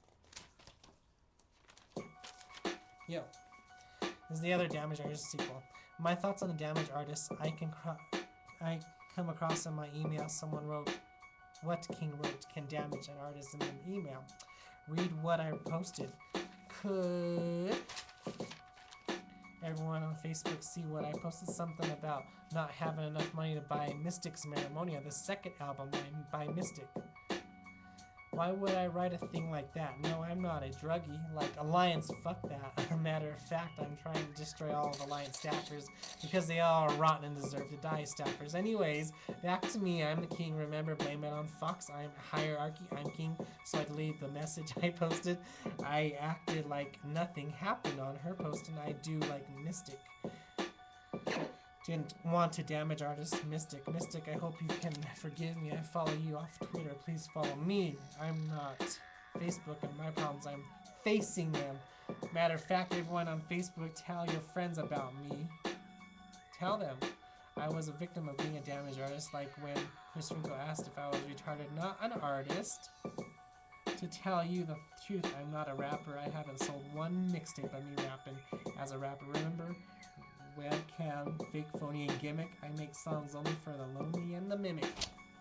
Yo. This is the other Damaged Artist sequel. My thoughts on the Damaged Artist. I can cro I come across in my email. Someone wrote, "What King wrote can damage an artist in an email." Read what I posted. Could everyone on Facebook see what I posted? Something about not having enough money to buy Mystic's Marimonea, the second album by Mystic. Why would I write a thing like that? No, I'm not a druggie. Like, Alliance, fuck that. Matter of fact, I'm trying to destroy all of Alliance staffers because they all are rotten and deserve to die, staffers. Anyways, back to me. I'm the king. Remember, blame it on Fox. I'm hierarchy. I'm king. So I deleted the message I posted. I acted like nothing happened on her post, and I do like Mystic. Didn't want to damage artist Mystic. Mystic, I hope you can forgive me. I follow you off Twitter. Please follow me. I'm not Facebook and my problems. I'm facing them. Matter of fact, everyone on Facebook, tell your friends about me. Tell them. I was a victim of being a damaged artist, like when Chris Rico asked if I was retarded, not an artist. To tell you the truth, I'm not a rapper. I haven't sold one mixtape of me rapping as a rapper. Remember? Webcam, fake, phony, and gimmick. I make songs only for the lonely and the mimic.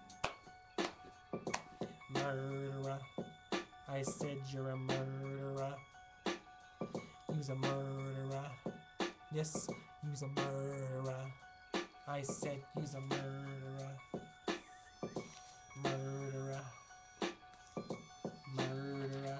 Murderer. I said you're a murderer. You's a murderer. Yes, you's a murderer. I said you's a murderer. Murderer. Murderer.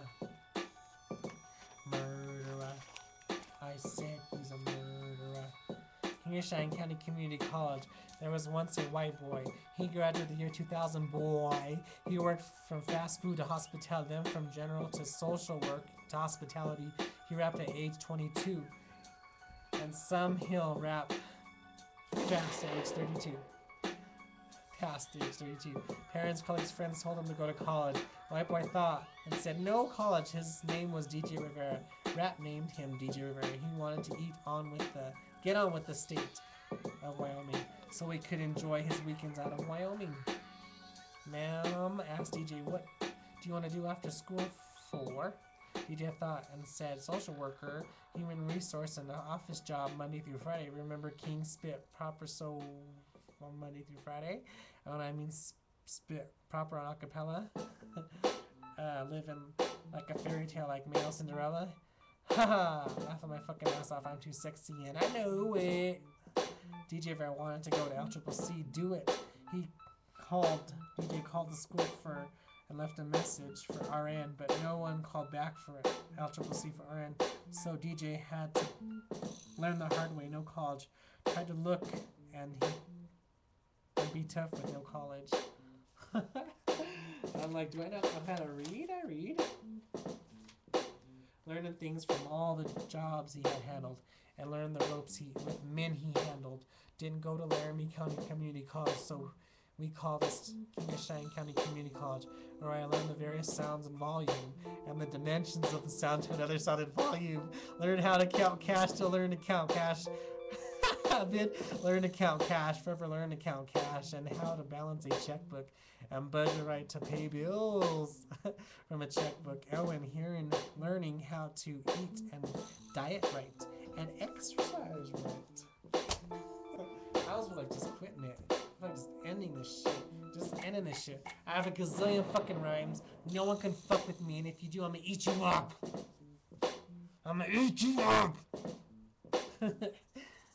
Murderer. I said you's a murderer. King of Cheyenne County Community College. There was once a white boy. He graduated the year two thousand, boy. He worked from fast food to hospitality, then from general to social work to hospitality. He rapped at age twenty-two. And some he'll rap fast at age thirty-two. Past age thirty-two. Parents, colleagues, friends told him to go to college. White boy thought and said no college. His name was D J Rivera. Rap named him D J Rivera. He wanted to eat on with the Get on with the state of Wyoming so he could enjoy his weekends out of Wyoming. Ma'am asked D J, what do you want to do after school for? D J thought and said, social worker, human resource, and an office job Monday through Friday. Remember King spit proper so on Monday through Friday? And when I mean spit proper on acapella, uh, living like a fairy tale like male Cinderella. Haha, laughing my fucking ass off. I'm too sexy and I know it. D J Rivera wanted to go to L C C C, do it. He called, D J called the school for and left a message for R N, but no one called back for it. L C C C for R N. So D J had to learn the hard way, no college. Tried to look and he would be tough with no college. I'm like, do I not know how to read? I read. Learning things from all the jobs he had handled and learned the ropes he with men he handled. Didn't go to Laramie County Community College, so we call this King of Cheyenne County Community College, where I learned the various sounds and volume and the dimensions of the sound to another sound and volume. Learn how to count cash to learn to count cash. Then learn to count cash, forever learn to count cash, and how to balance a checkbook and budget right to pay bills from a checkbook. Oh, and hearing, learning how to eat and diet right and exercise right. I was like just quitting it. Like just ending this shit. Just ending this shit. I have a gazillion fucking rhymes. No one can fuck with me, and if you do, I'm gonna eat you up. I'm gonna eat you up.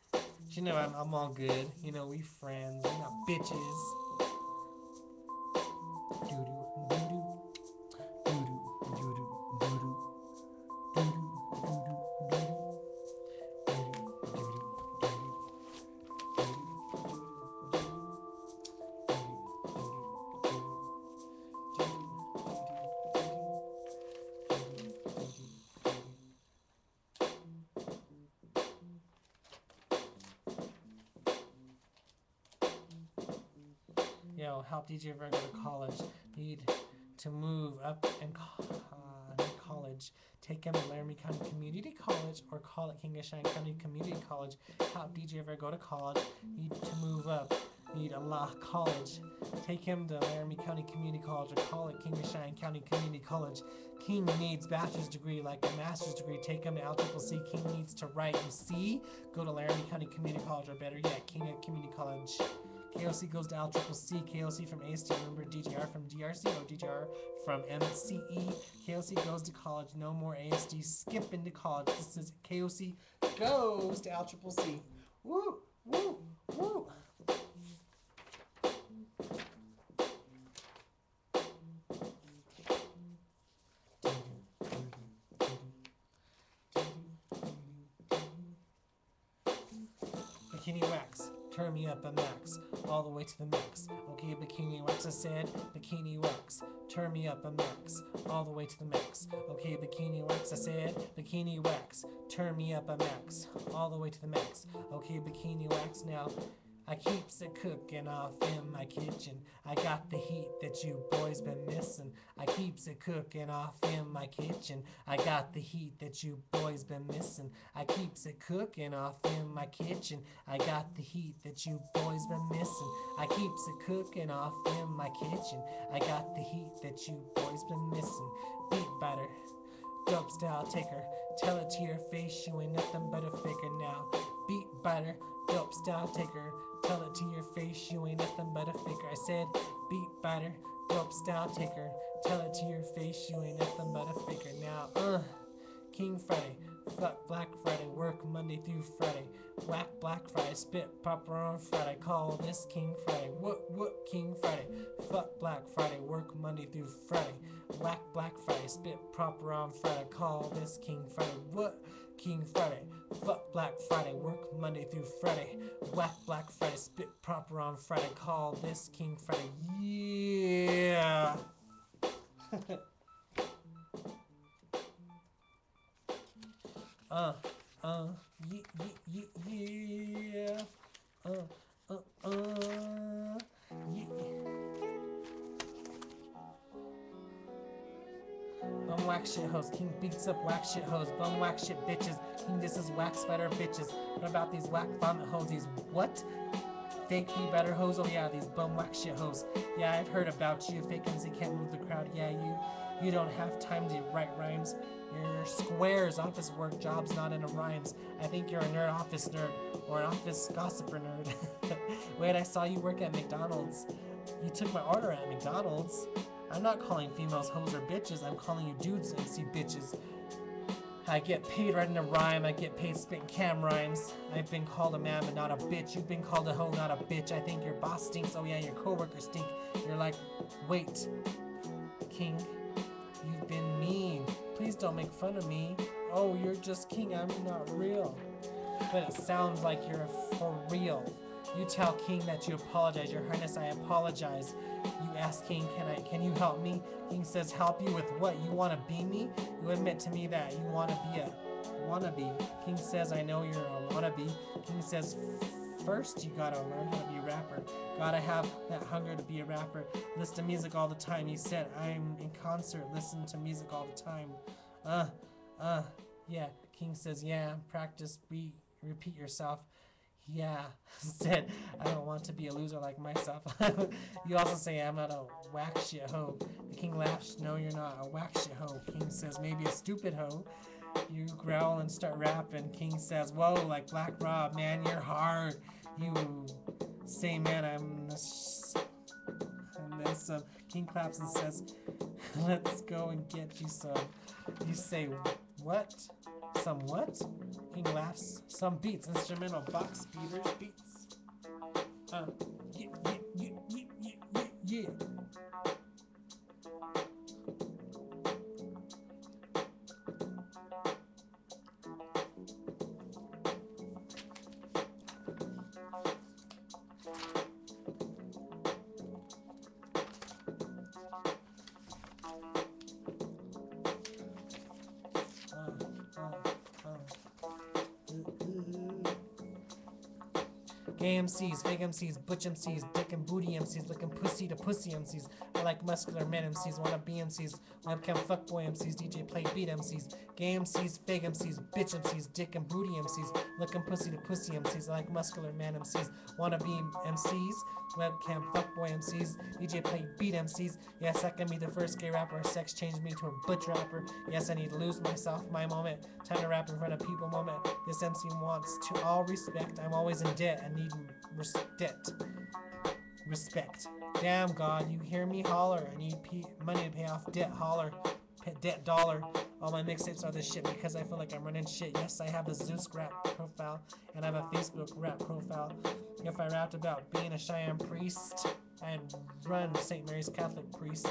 You know, I'm, I'm all good. You know, we friends. We're not bitches. You know, help D J ever go to college. Need to move up in co uh, college. Take him to Laramie County Community College or call it King of Cheyenne County Community College. Help D J ever go to college. Need to move up. Need a law college. Take him to Laramie County Community College or call it King of Cheyenne County Community College. King needs bachelor's degree like a master's degree. Take him to L C C C. King needs to write and C. Go to Laramie County Community College or better yet, King of Community College. K O C goes to L C C C, K O C from A S T, remember D J R from D R C, or D J R from M C E. K O C goes to college, no more A S D, skip into college. This is K O C goes to L C C C. Woo, woo, woo. Bikini wax. Turn me up a max, all the way to the max. Okay, bikini wax, I said, bikini wax. Turn me up a max, all the way to the max. Okay, bikini wax, I said, bikini wax. Turn me up a max, all the way to the max. Okay, bikini wax now. I keeps it cooking off in my kitchen. I got the heat that you boys been missing. I keeps it cooking off in my kitchen. I got the heat that you boys been missing. I keeps it cooking off in my kitchen. I got the heat that you boys been missing. I keeps it cooking off in my kitchen. I got the heat that you boys been missing. Beat batter, dope style taker. Tell it to your face, you ain't nothing but a faker now. Beat batter, dope style taker. Tell it to your face, you ain't nothing but a faker. I said, beat batter, dope style taker. Tell it to your face, you ain't nothing but a faker. Now, uh, King Friday, fuck Black Friday, work Monday through Friday. Whack Black Friday, spit proper on Friday. Call this King Friday, what what King Friday. Fuck Black Friday, work Monday through Friday. Whack Black Friday, spit proper on Friday. Call this King Friday, what King Friday. Fuck Black Friday, work Monday through Friday. Whack Black Friday, spit proper on Friday. Call this King Friday, yeah. uh, uh, ye, ye, ye, yeah. Uh, uh, uh, yeah. Bum whack shit hoes. King beats up whack shit hoes. Bum whack shit bitches. King disses whack sweater bitches. What about these whack vomit hoes? These what? Fake be better hoes? Oh yeah, these bum whack shit hoes. Yeah, I've heard about you. Fake M C can't move the crowd. Yeah, you you don't have time to write rhymes. You're squares, office work, jobs not in a rhymes. I think you're a nerd office nerd or an office gossiper nerd. Wait, I saw you work at McDonald's. You took my order at McDonald's. I'm not calling females hoes or bitches. I'm calling you dudes M C bitches. I get paid writing a rhyme. I get paid spitting cam rhymes. I've been called a man but not a bitch. You've been called a hoe, not a bitch. I think your boss stinks. Oh yeah, your coworkers stink. You're like, wait, King, you've been mean. Please don't make fun of me. Oh, you're just King. I'm not real. But it sounds like you're for real. You tell King that you apologize. Your Highness, I apologize. You ask King, can I? Can you help me? King says, help you with what? You want to be me? You admit to me that you want to be a wannabe. King says, I know you're a wannabe. King says, first you gotta learn how to be a rapper. Gotta have that hunger to be a rapper. Listen to music all the time. He said, I'm in concert, listen to music all the time. Uh, uh, yeah. King says, yeah, practice, re repeat yourself. Yeah, said, I don't want to be a loser like myself. You also say, I'm not a whack shit hoe. The King laughs, no, you're not a whack shit hoe. King says, maybe a stupid hoe. You growl and start rapping. King says, whoa, like Black Rob, man, you're hard. You say, man, I'm this. And then some. King claps and says, let's go and get you some. You say, what? Some what? King laughs. Some beats, instrumental, box beaters, beats. Uh, yeah, yeah, yeah, yeah, yeah, yeah. Gay M Cs, fake M Cs, butch M Cs, dick and booty M Cs, looking pussy to pussy M Cs. I like muscular men M Cs, wanna be M Cs, webcam fuckboy M Cs, D J play beat M Cs, gay M Cs, fake M Cs, bitch M Cs, dick and booty M Cs, looking pussy to pussy M Cs. I like muscular man M Cs, wanna be M Cs, webcam fuckboy M Cs, D J play beat M Cs. Yes, I can be the first gay rapper. Sex changed me to a butch rapper. Yes, I need to lose myself, my moment. Time to rap in front of people moment. This M C wants to all respect. I'm always in debt and need respect. Respect. Damn God, you hear me holler. I need p money to pay off debt. Holler. P debt dollar. All my mixtapes are this shit because I feel like I'm running shit. Yes, I have a Zeus rap profile and I have a Facebook rap profile. If I rapped about being a Cheyenne priest, I'd run Saint Mary's Catholic priest.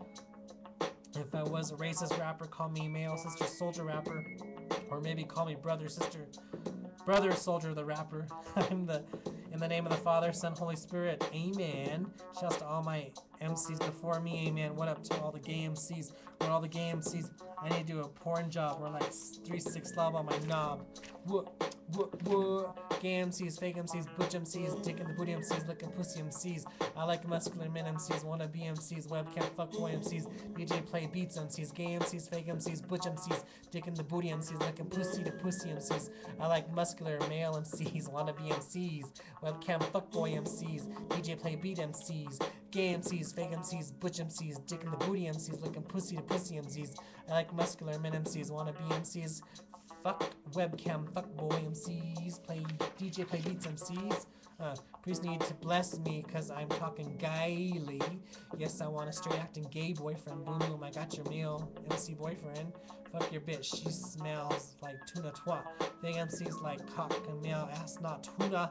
If I was a racist rapper, call me male sister soldier rapper, or maybe call me brother sister brother soldier the rapper. I'm the in the name of the Father, Son, Holy Spirit, amen. Shouts to all my M Cs before me, amen. What up to all the gay M Cs? Or all the gay M Cs, I need to do a porn job or like three six love on my knob. What, what, what? Gay M Cs, fake M Cs, butch M Cs, dick in the booty M Cs, looking pussy M Cs. I like muscular men M Cs, wanna be M Cs, webcam fuckboy M Cs, D J play beats M Cs, gay M Cs, fake M Cs, butch M Cs, dick in the booty M Cs, looking pussy to pussy M Cs. I like muscular male M Cs, wanna be M Cs, webcam fuckboy M Cs, D J play beat M Cs, gay M Cs, fake M Cs, butch M Cs, dick in the booty M Cs, looking pussy to pussy M Cs. I like muscular men M Cs, wanna be M Cs, fuck webcam fuckboy M Cs, play D J play beats M Cs. Uh, please need to bless me cause I'm talking gaily. Yes, I want a straight acting gay boyfriend. Boom boom, I got your male M C boyfriend. Fuck your bitch, she smells like tuna twat. Big M Cs like cock and male ass, not tuna.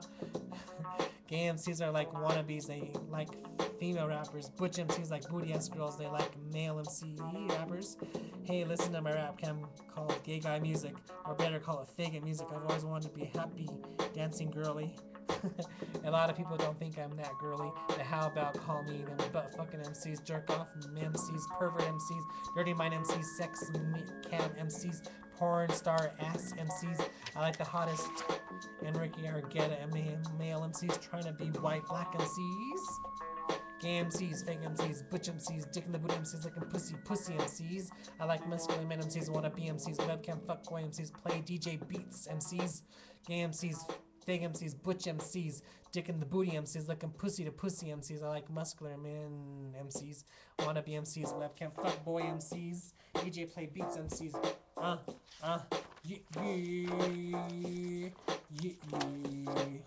Gay M Cs are like wannabes, they like female rappers. Butch M Cs like booty ass girls, they like male M C rappers. Hey, listen to my rap cam called Gay Guy Music, or better call it Faggot Music. I've always wanted to be happy, dancing girly. A lot of people don't think I'm that girly, but how about call me them butt fucking M Cs, jerk off M Cs, pervert M Cs, dirty mind M Cs, sex cam M Cs, porn star ass M Cs. I like the hottest Enrique Argueta male M Cs trying to be white black M Cs. Gay M Cs, fake M Cs, butch M Cs, dick in the booty M Cs, looking pussy, pussy M Cs. I like muscular men M Cs, wanna be M Cs, webcam fuckboy M Cs, play D J beats M Cs, gay M Cs, fake M Cs, butch M Cs, dick in the booty M Cs, looking pussy to pussy M Cs. I like muscular men M Cs, wanna be M Cs, webcam fuckboy M Cs, D J play beats M Cs. Uh, uh, yeah, yeah, yeah, yeah.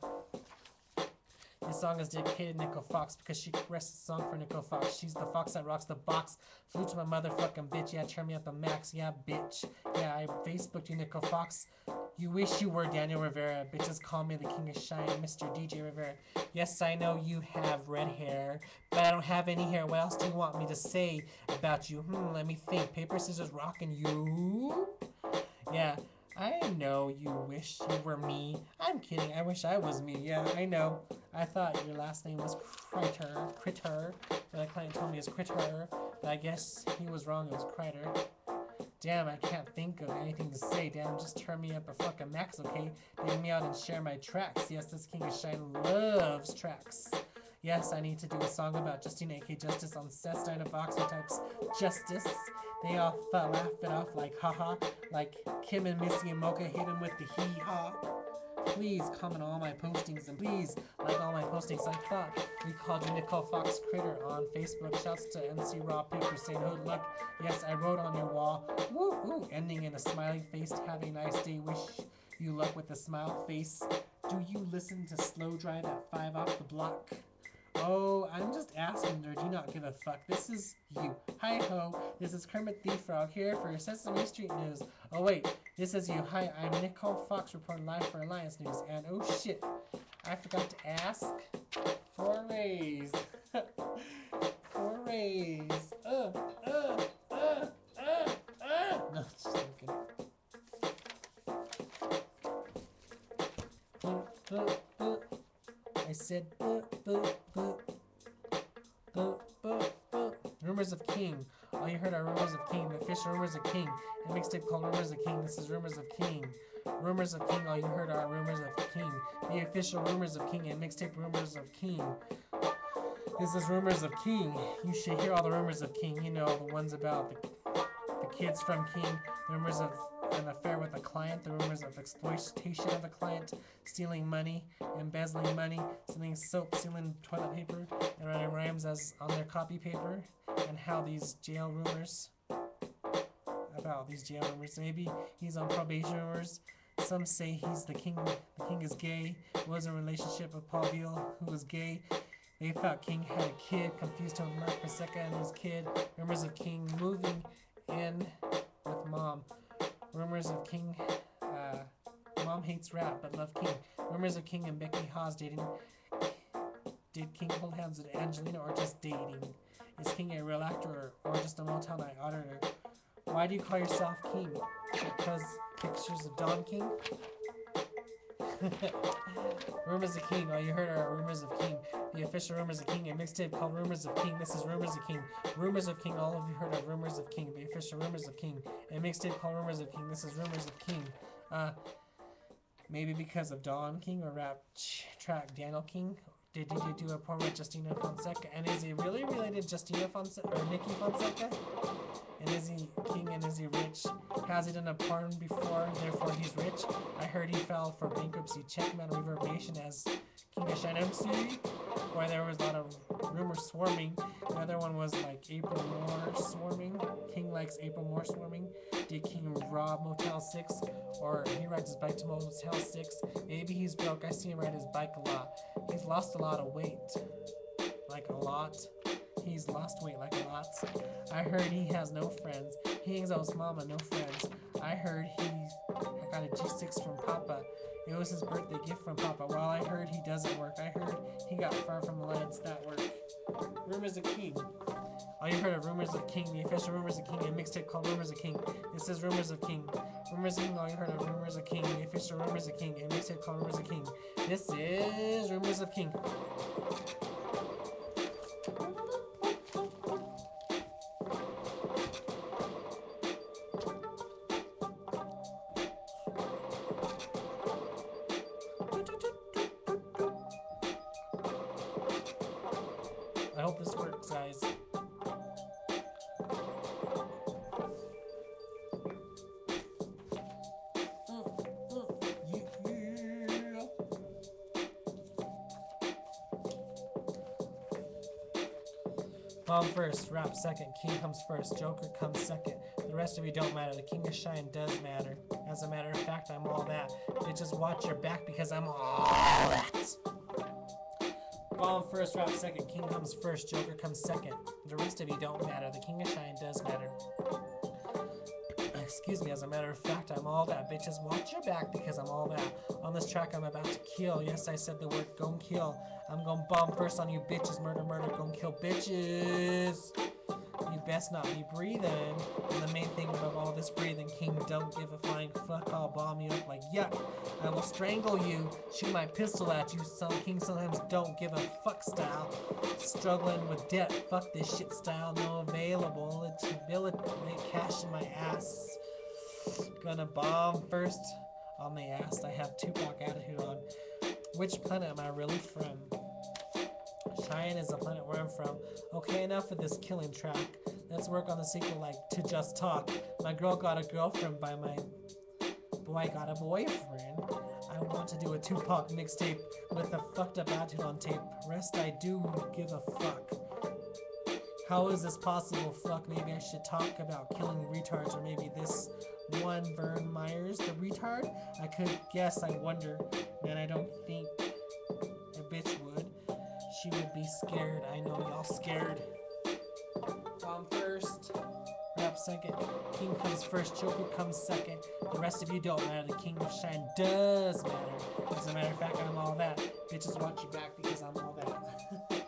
This song is dedicated to Nicole Fox because she requested a song for Nicole Fox. She's the fox that rocks the box. Flew to my motherfucking bitch. Yeah, turn me up the max. Yeah, bitch. Yeah, I Facebooked you, Nicole Fox. You wish you were Daniel Rivera. Bitches call me the king of shine, Mister D J Rivera. Yes, I know you have red hair, but I don't have any hair. What else do you want me to say about you? Hmm, let me think. Paper, scissors, rockin' you? Yeah. I know you wish you were me. I'm kidding. I wish I was me. Yeah, I know. I thought your last name was Critter. Critter. The client told me it's Critter. But I guess he was wrong. It was Critter. Damn, I can't think of anything to say. Damn, just turn me up a fucking max, okay? Dig me out and share my tracks. Yes, this King of Shine loves tracks. Yes, I need to do a song about Justine A K Justice on Seth Steiner Boxer types Justice. They all fell, laugh it off like haha. Like Kim and Missy and Mocha hit him with the hee-haw. Please comment on all my postings and please like all my postings. I thought we called you Nicole Fox Critter on Facebook. Shouts to M C Raw Paper saying, oh look, yes I wrote on your wall. Woo woo, ending in a smiley face. Have a nice day. Wish you luck with a smile face. Do you listen to Slow Drive at five off the block? Oh, I'm just asking, or do you not give a fuck? This is you. Hi ho, this is Kermit the Frog here for Sesame Street News. Oh wait, this is you. Hi, I'm Nicole Fox reporting live for Alliance News. And oh shit, I forgot to ask for a raise. For a raise. Uh, uh, uh, uh, uh. No, just joking. Uh, uh, uh. I said, uh, uh, uh, uh, uh, uh. Rumors of King. All you heard are Rumors of King. The official Rumors of King. A mixtape called Rumors of King. This is Rumors of King. Rumors of King, all you heard are rumors of King. The official Rumors of King and mixtape Rumors of King. This is Rumors of King. You should hear all the rumors of King. You know, the ones about the, the kids from King, the rumors of an affair with a client, the rumors of exploitation of a client, stealing money, embezzling money, stealing soap, stealing toilet paper, and writing rhymes as on their copy paper, and how these jail rumors, about these jail rumors. Maybe he's on probation rumors. Some say he's the king. The king is gay. Was in a relationship with Paul Beal, who was gay. They thought King had a kid, confused him with Mark Paseka and his kid. Rumors of King moving in with mom. Rumors of King, uh, mom hates rap but love King. Rumors of King and Becky Haas dating. Did King hold hands with Angelina or just dating? Is King a real actor or, or just a Motown Night auditor? Why do you call yourself King? Because pictures of Don King? Rumors of King, all you heard are rumors of King. The official Rumors of King, a mixtape called Rumors of King. This is Rumors of King. Rumors of King, all of you heard are Rumors of King. The official Rumors of King, a mixtape called Rumors of King. This is Rumors of King. Uh, maybe because of Don King or rap track Daniel King. Did D J do a porn with Justina Fonseca? And is he really related to Justina Fonseca or Nikki Fonseca? And is he King and is he rich? Has he done a porn before, therefore he's rich? I heard he filed for bankruptcy. Check him out on Reverberation as King of Shine M C. Why there was a lot of rumors swarming. Another one was like April Moore swarming. King likes April Moore swarming. Did King rob Motel six? Or he rides his bike to Motel six? Maybe he's broke. I see him ride his bike a lot. He's lost a lot of weight. Like a lot. He's lost weight like a lot. I heard he has no friends. He hangs out with his mama, no friends. I heard he got a G six from Papa. It was his birthday gift from Papa. Well, I heard he doesn't work. I heard he got far from Alliance that work. Rumors of King. All you heard of Rumors of King, the official Rumors of King, a mixtape called Rumors of King. This is Rumors of King. Rumors of King, all you heard of Rumors of King, the official Rumors of King, a mixtape called Rumors of King. This is Rumors of King. I hope this works, guys. Bomb first, rap second, King comes first, Joker comes second. The rest of you don't matter, the King of Shine does matter. As a matter of fact, I'm all that. Bitches watch your back because I'm all that. Bomb first, rap second, King comes first, Joker comes second. The rest of you don't matter, the King of Shine does matter. Excuse me, as a matter of fact, I'm all that. Bitches watch your back because I'm all that. On this track, I'm about to kill. Yes, I said the word gon' kill. I'm gon' bomb first on you bitches. Murder, murder, gon' kill bitches. You best not be breathing. And the main thing about all this breathing, King don't give a flying fuck. I'll bomb you up like yuck. I will strangle you. Shoot my pistol at you. Some King sometimes don't give a fuck style. Struggling with debt. Fuck this shit style. No available. It's ability. Cash in my ass. Gonna bomb first on the ass. I have Tupac attitude on. Which planet am I really from? Cheyenne is the planet where I'm from. Okay, enough of this killing track. Let's work on the sequel like To Just Talk. My girl got a girlfriend by my boy got a boyfriend. I want to do a Tupac mixtape with a fucked up attitude on tape. Rest I do give a fuck. How is this possible? Fuck, maybe I should talk about killing retards, or maybe this one Vern Myers, the retard? I could guess, I wonder. Man, I don't think a bitch would. She would be scared. I know y'all scared. Bomb first, rap second, King comes first, Joker comes second. The rest of you don't matter, the King of Shine does matter. As a matter of fact, I'm all that. Bitches watch your back because I'm all that.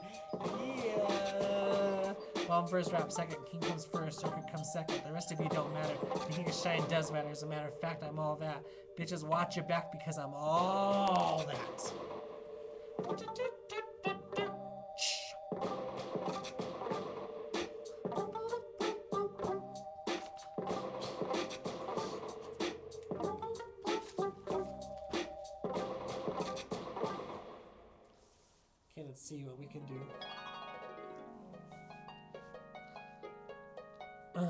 Yeah. Bomb first, rap second, King comes first, Joker comes second. The rest of you don't matter. The King of Shine does matter. As a matter of fact, I'm all that. Bitches watch your back because I'm all that. see what we can do. Uh.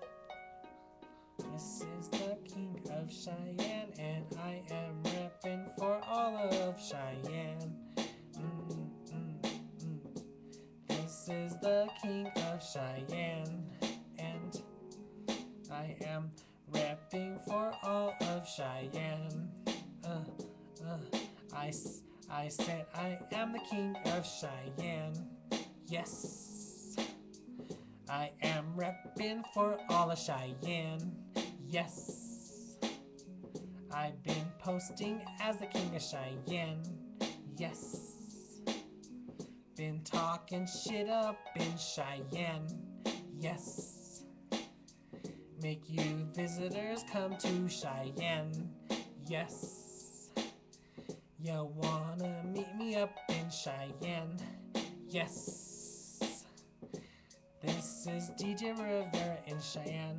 This is the King of Cheyenne, and I am repping for all of Cheyenne. Mm, mm, mm. This is the King of Cheyenne, and I am repping for all of Cheyenne. Uh, uh, I, s- I said I am the King of Cheyenne. Yes, I am repping for all of Cheyenne. Yes, I've been posting as the King of Cheyenne. Yes, been talking shit up in Cheyenne. Yes, make you visitors come to Cheyenne. Yes, you wanna meet me up in Cheyenne. Yes, this is D J Rivera in Cheyenne.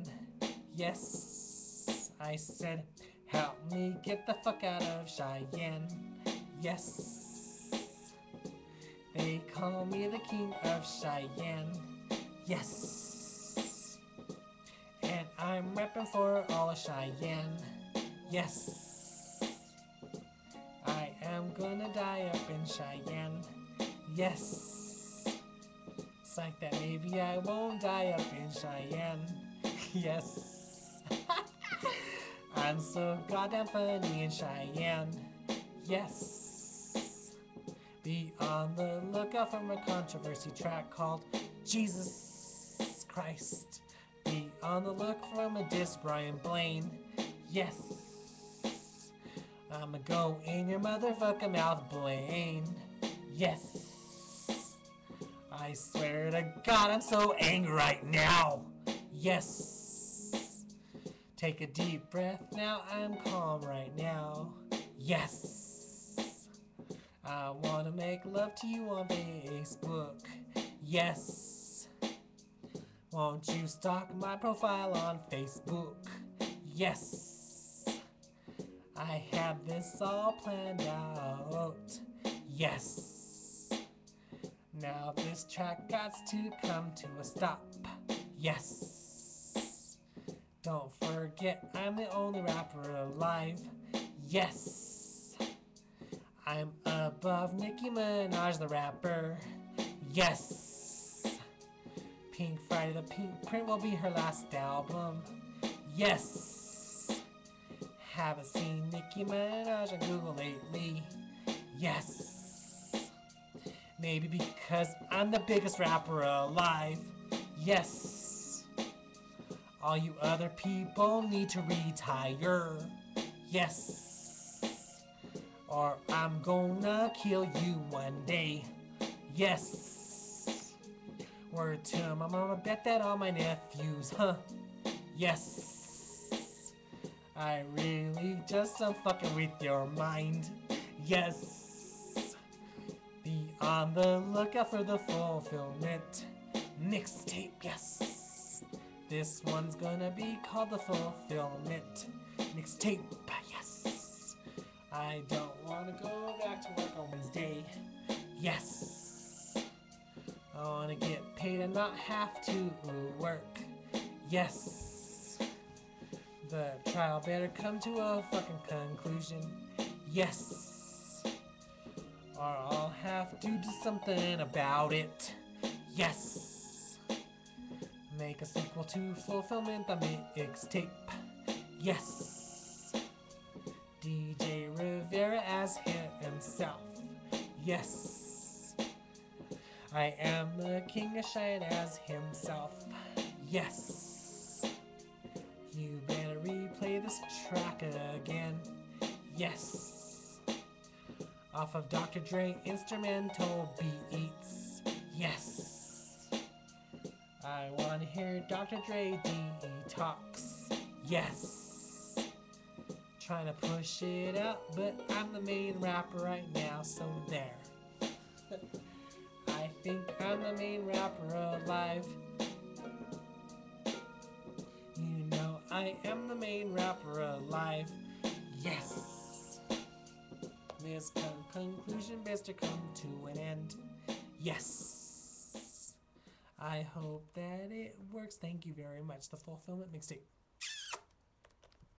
Yes, I said, help me get the fuck out of Cheyenne. Yes, they call me the King of Cheyenne. Yes, and I'm repping for all of Cheyenne. Yes, I am gonna die up in Cheyenne. Yes, it's like that maybe I won't die up in Cheyenne. Yes. I'm so goddamn funny in Cheyenne. Yes. Be on the lookout for a controversy track called Jesus Christ. Be on the look for a diss Brian Blaine. Yes. I'ma go in your motherfucking mouth, Blaine. Yes. I swear to God, I'm so angry right now. Yes. Take a deep breath now, I'm calm right now. Yes. I wanna make love to you on Facebook. Yes. Won't you stalk my profile on Facebook? Yes. I have this all planned out. Yes. Now this track got to come to a stop. Yes. Don't forget, I'm the only rapper alive. Yes. I'm above Nicki Minaj, the rapper. Yes. Pink Friday, the Pink Print will be her last album. Yes. Haven't seen Nicki Minaj on Google lately. Yes. Maybe because I'm the biggest rapper alive. Yes. All you other people need to retire. Yes. Or I'm gonna kill you one day. Yes. Word to my mama, bet that all my nephews, huh? Yes. I really just am fucking with your mind. Yes. Be on the lookout for the fulfillment mixtape, yes. This one's gonna be called the Fulfillment Mixtape, yes. I don't wanna go back to work on Wednesday, yes. I wanna get paid and not have to work, yes. The trial better come to a fucking conclusion, yes. Or I'll have to do something about it, yes. Make a sequel to Fulfillment, the mixtape. Yes. D J Rivera as himself. Yes. I am the King of Cheyenne as himself. Yes. You better replay this track again. Yes. Off of Doctor Dre instrumental beats. Yes. I wanna hear Doctor Dre detox. Yes. Trying to push it out, but I'm the main rapper right now, so there. I think I'm the main rapper alive. You know I am the main rapper alive. Yes. This con- conclusion best to come to an end. Yes. I hope that it works. Thank you very much. The Fulfillment Mixtape.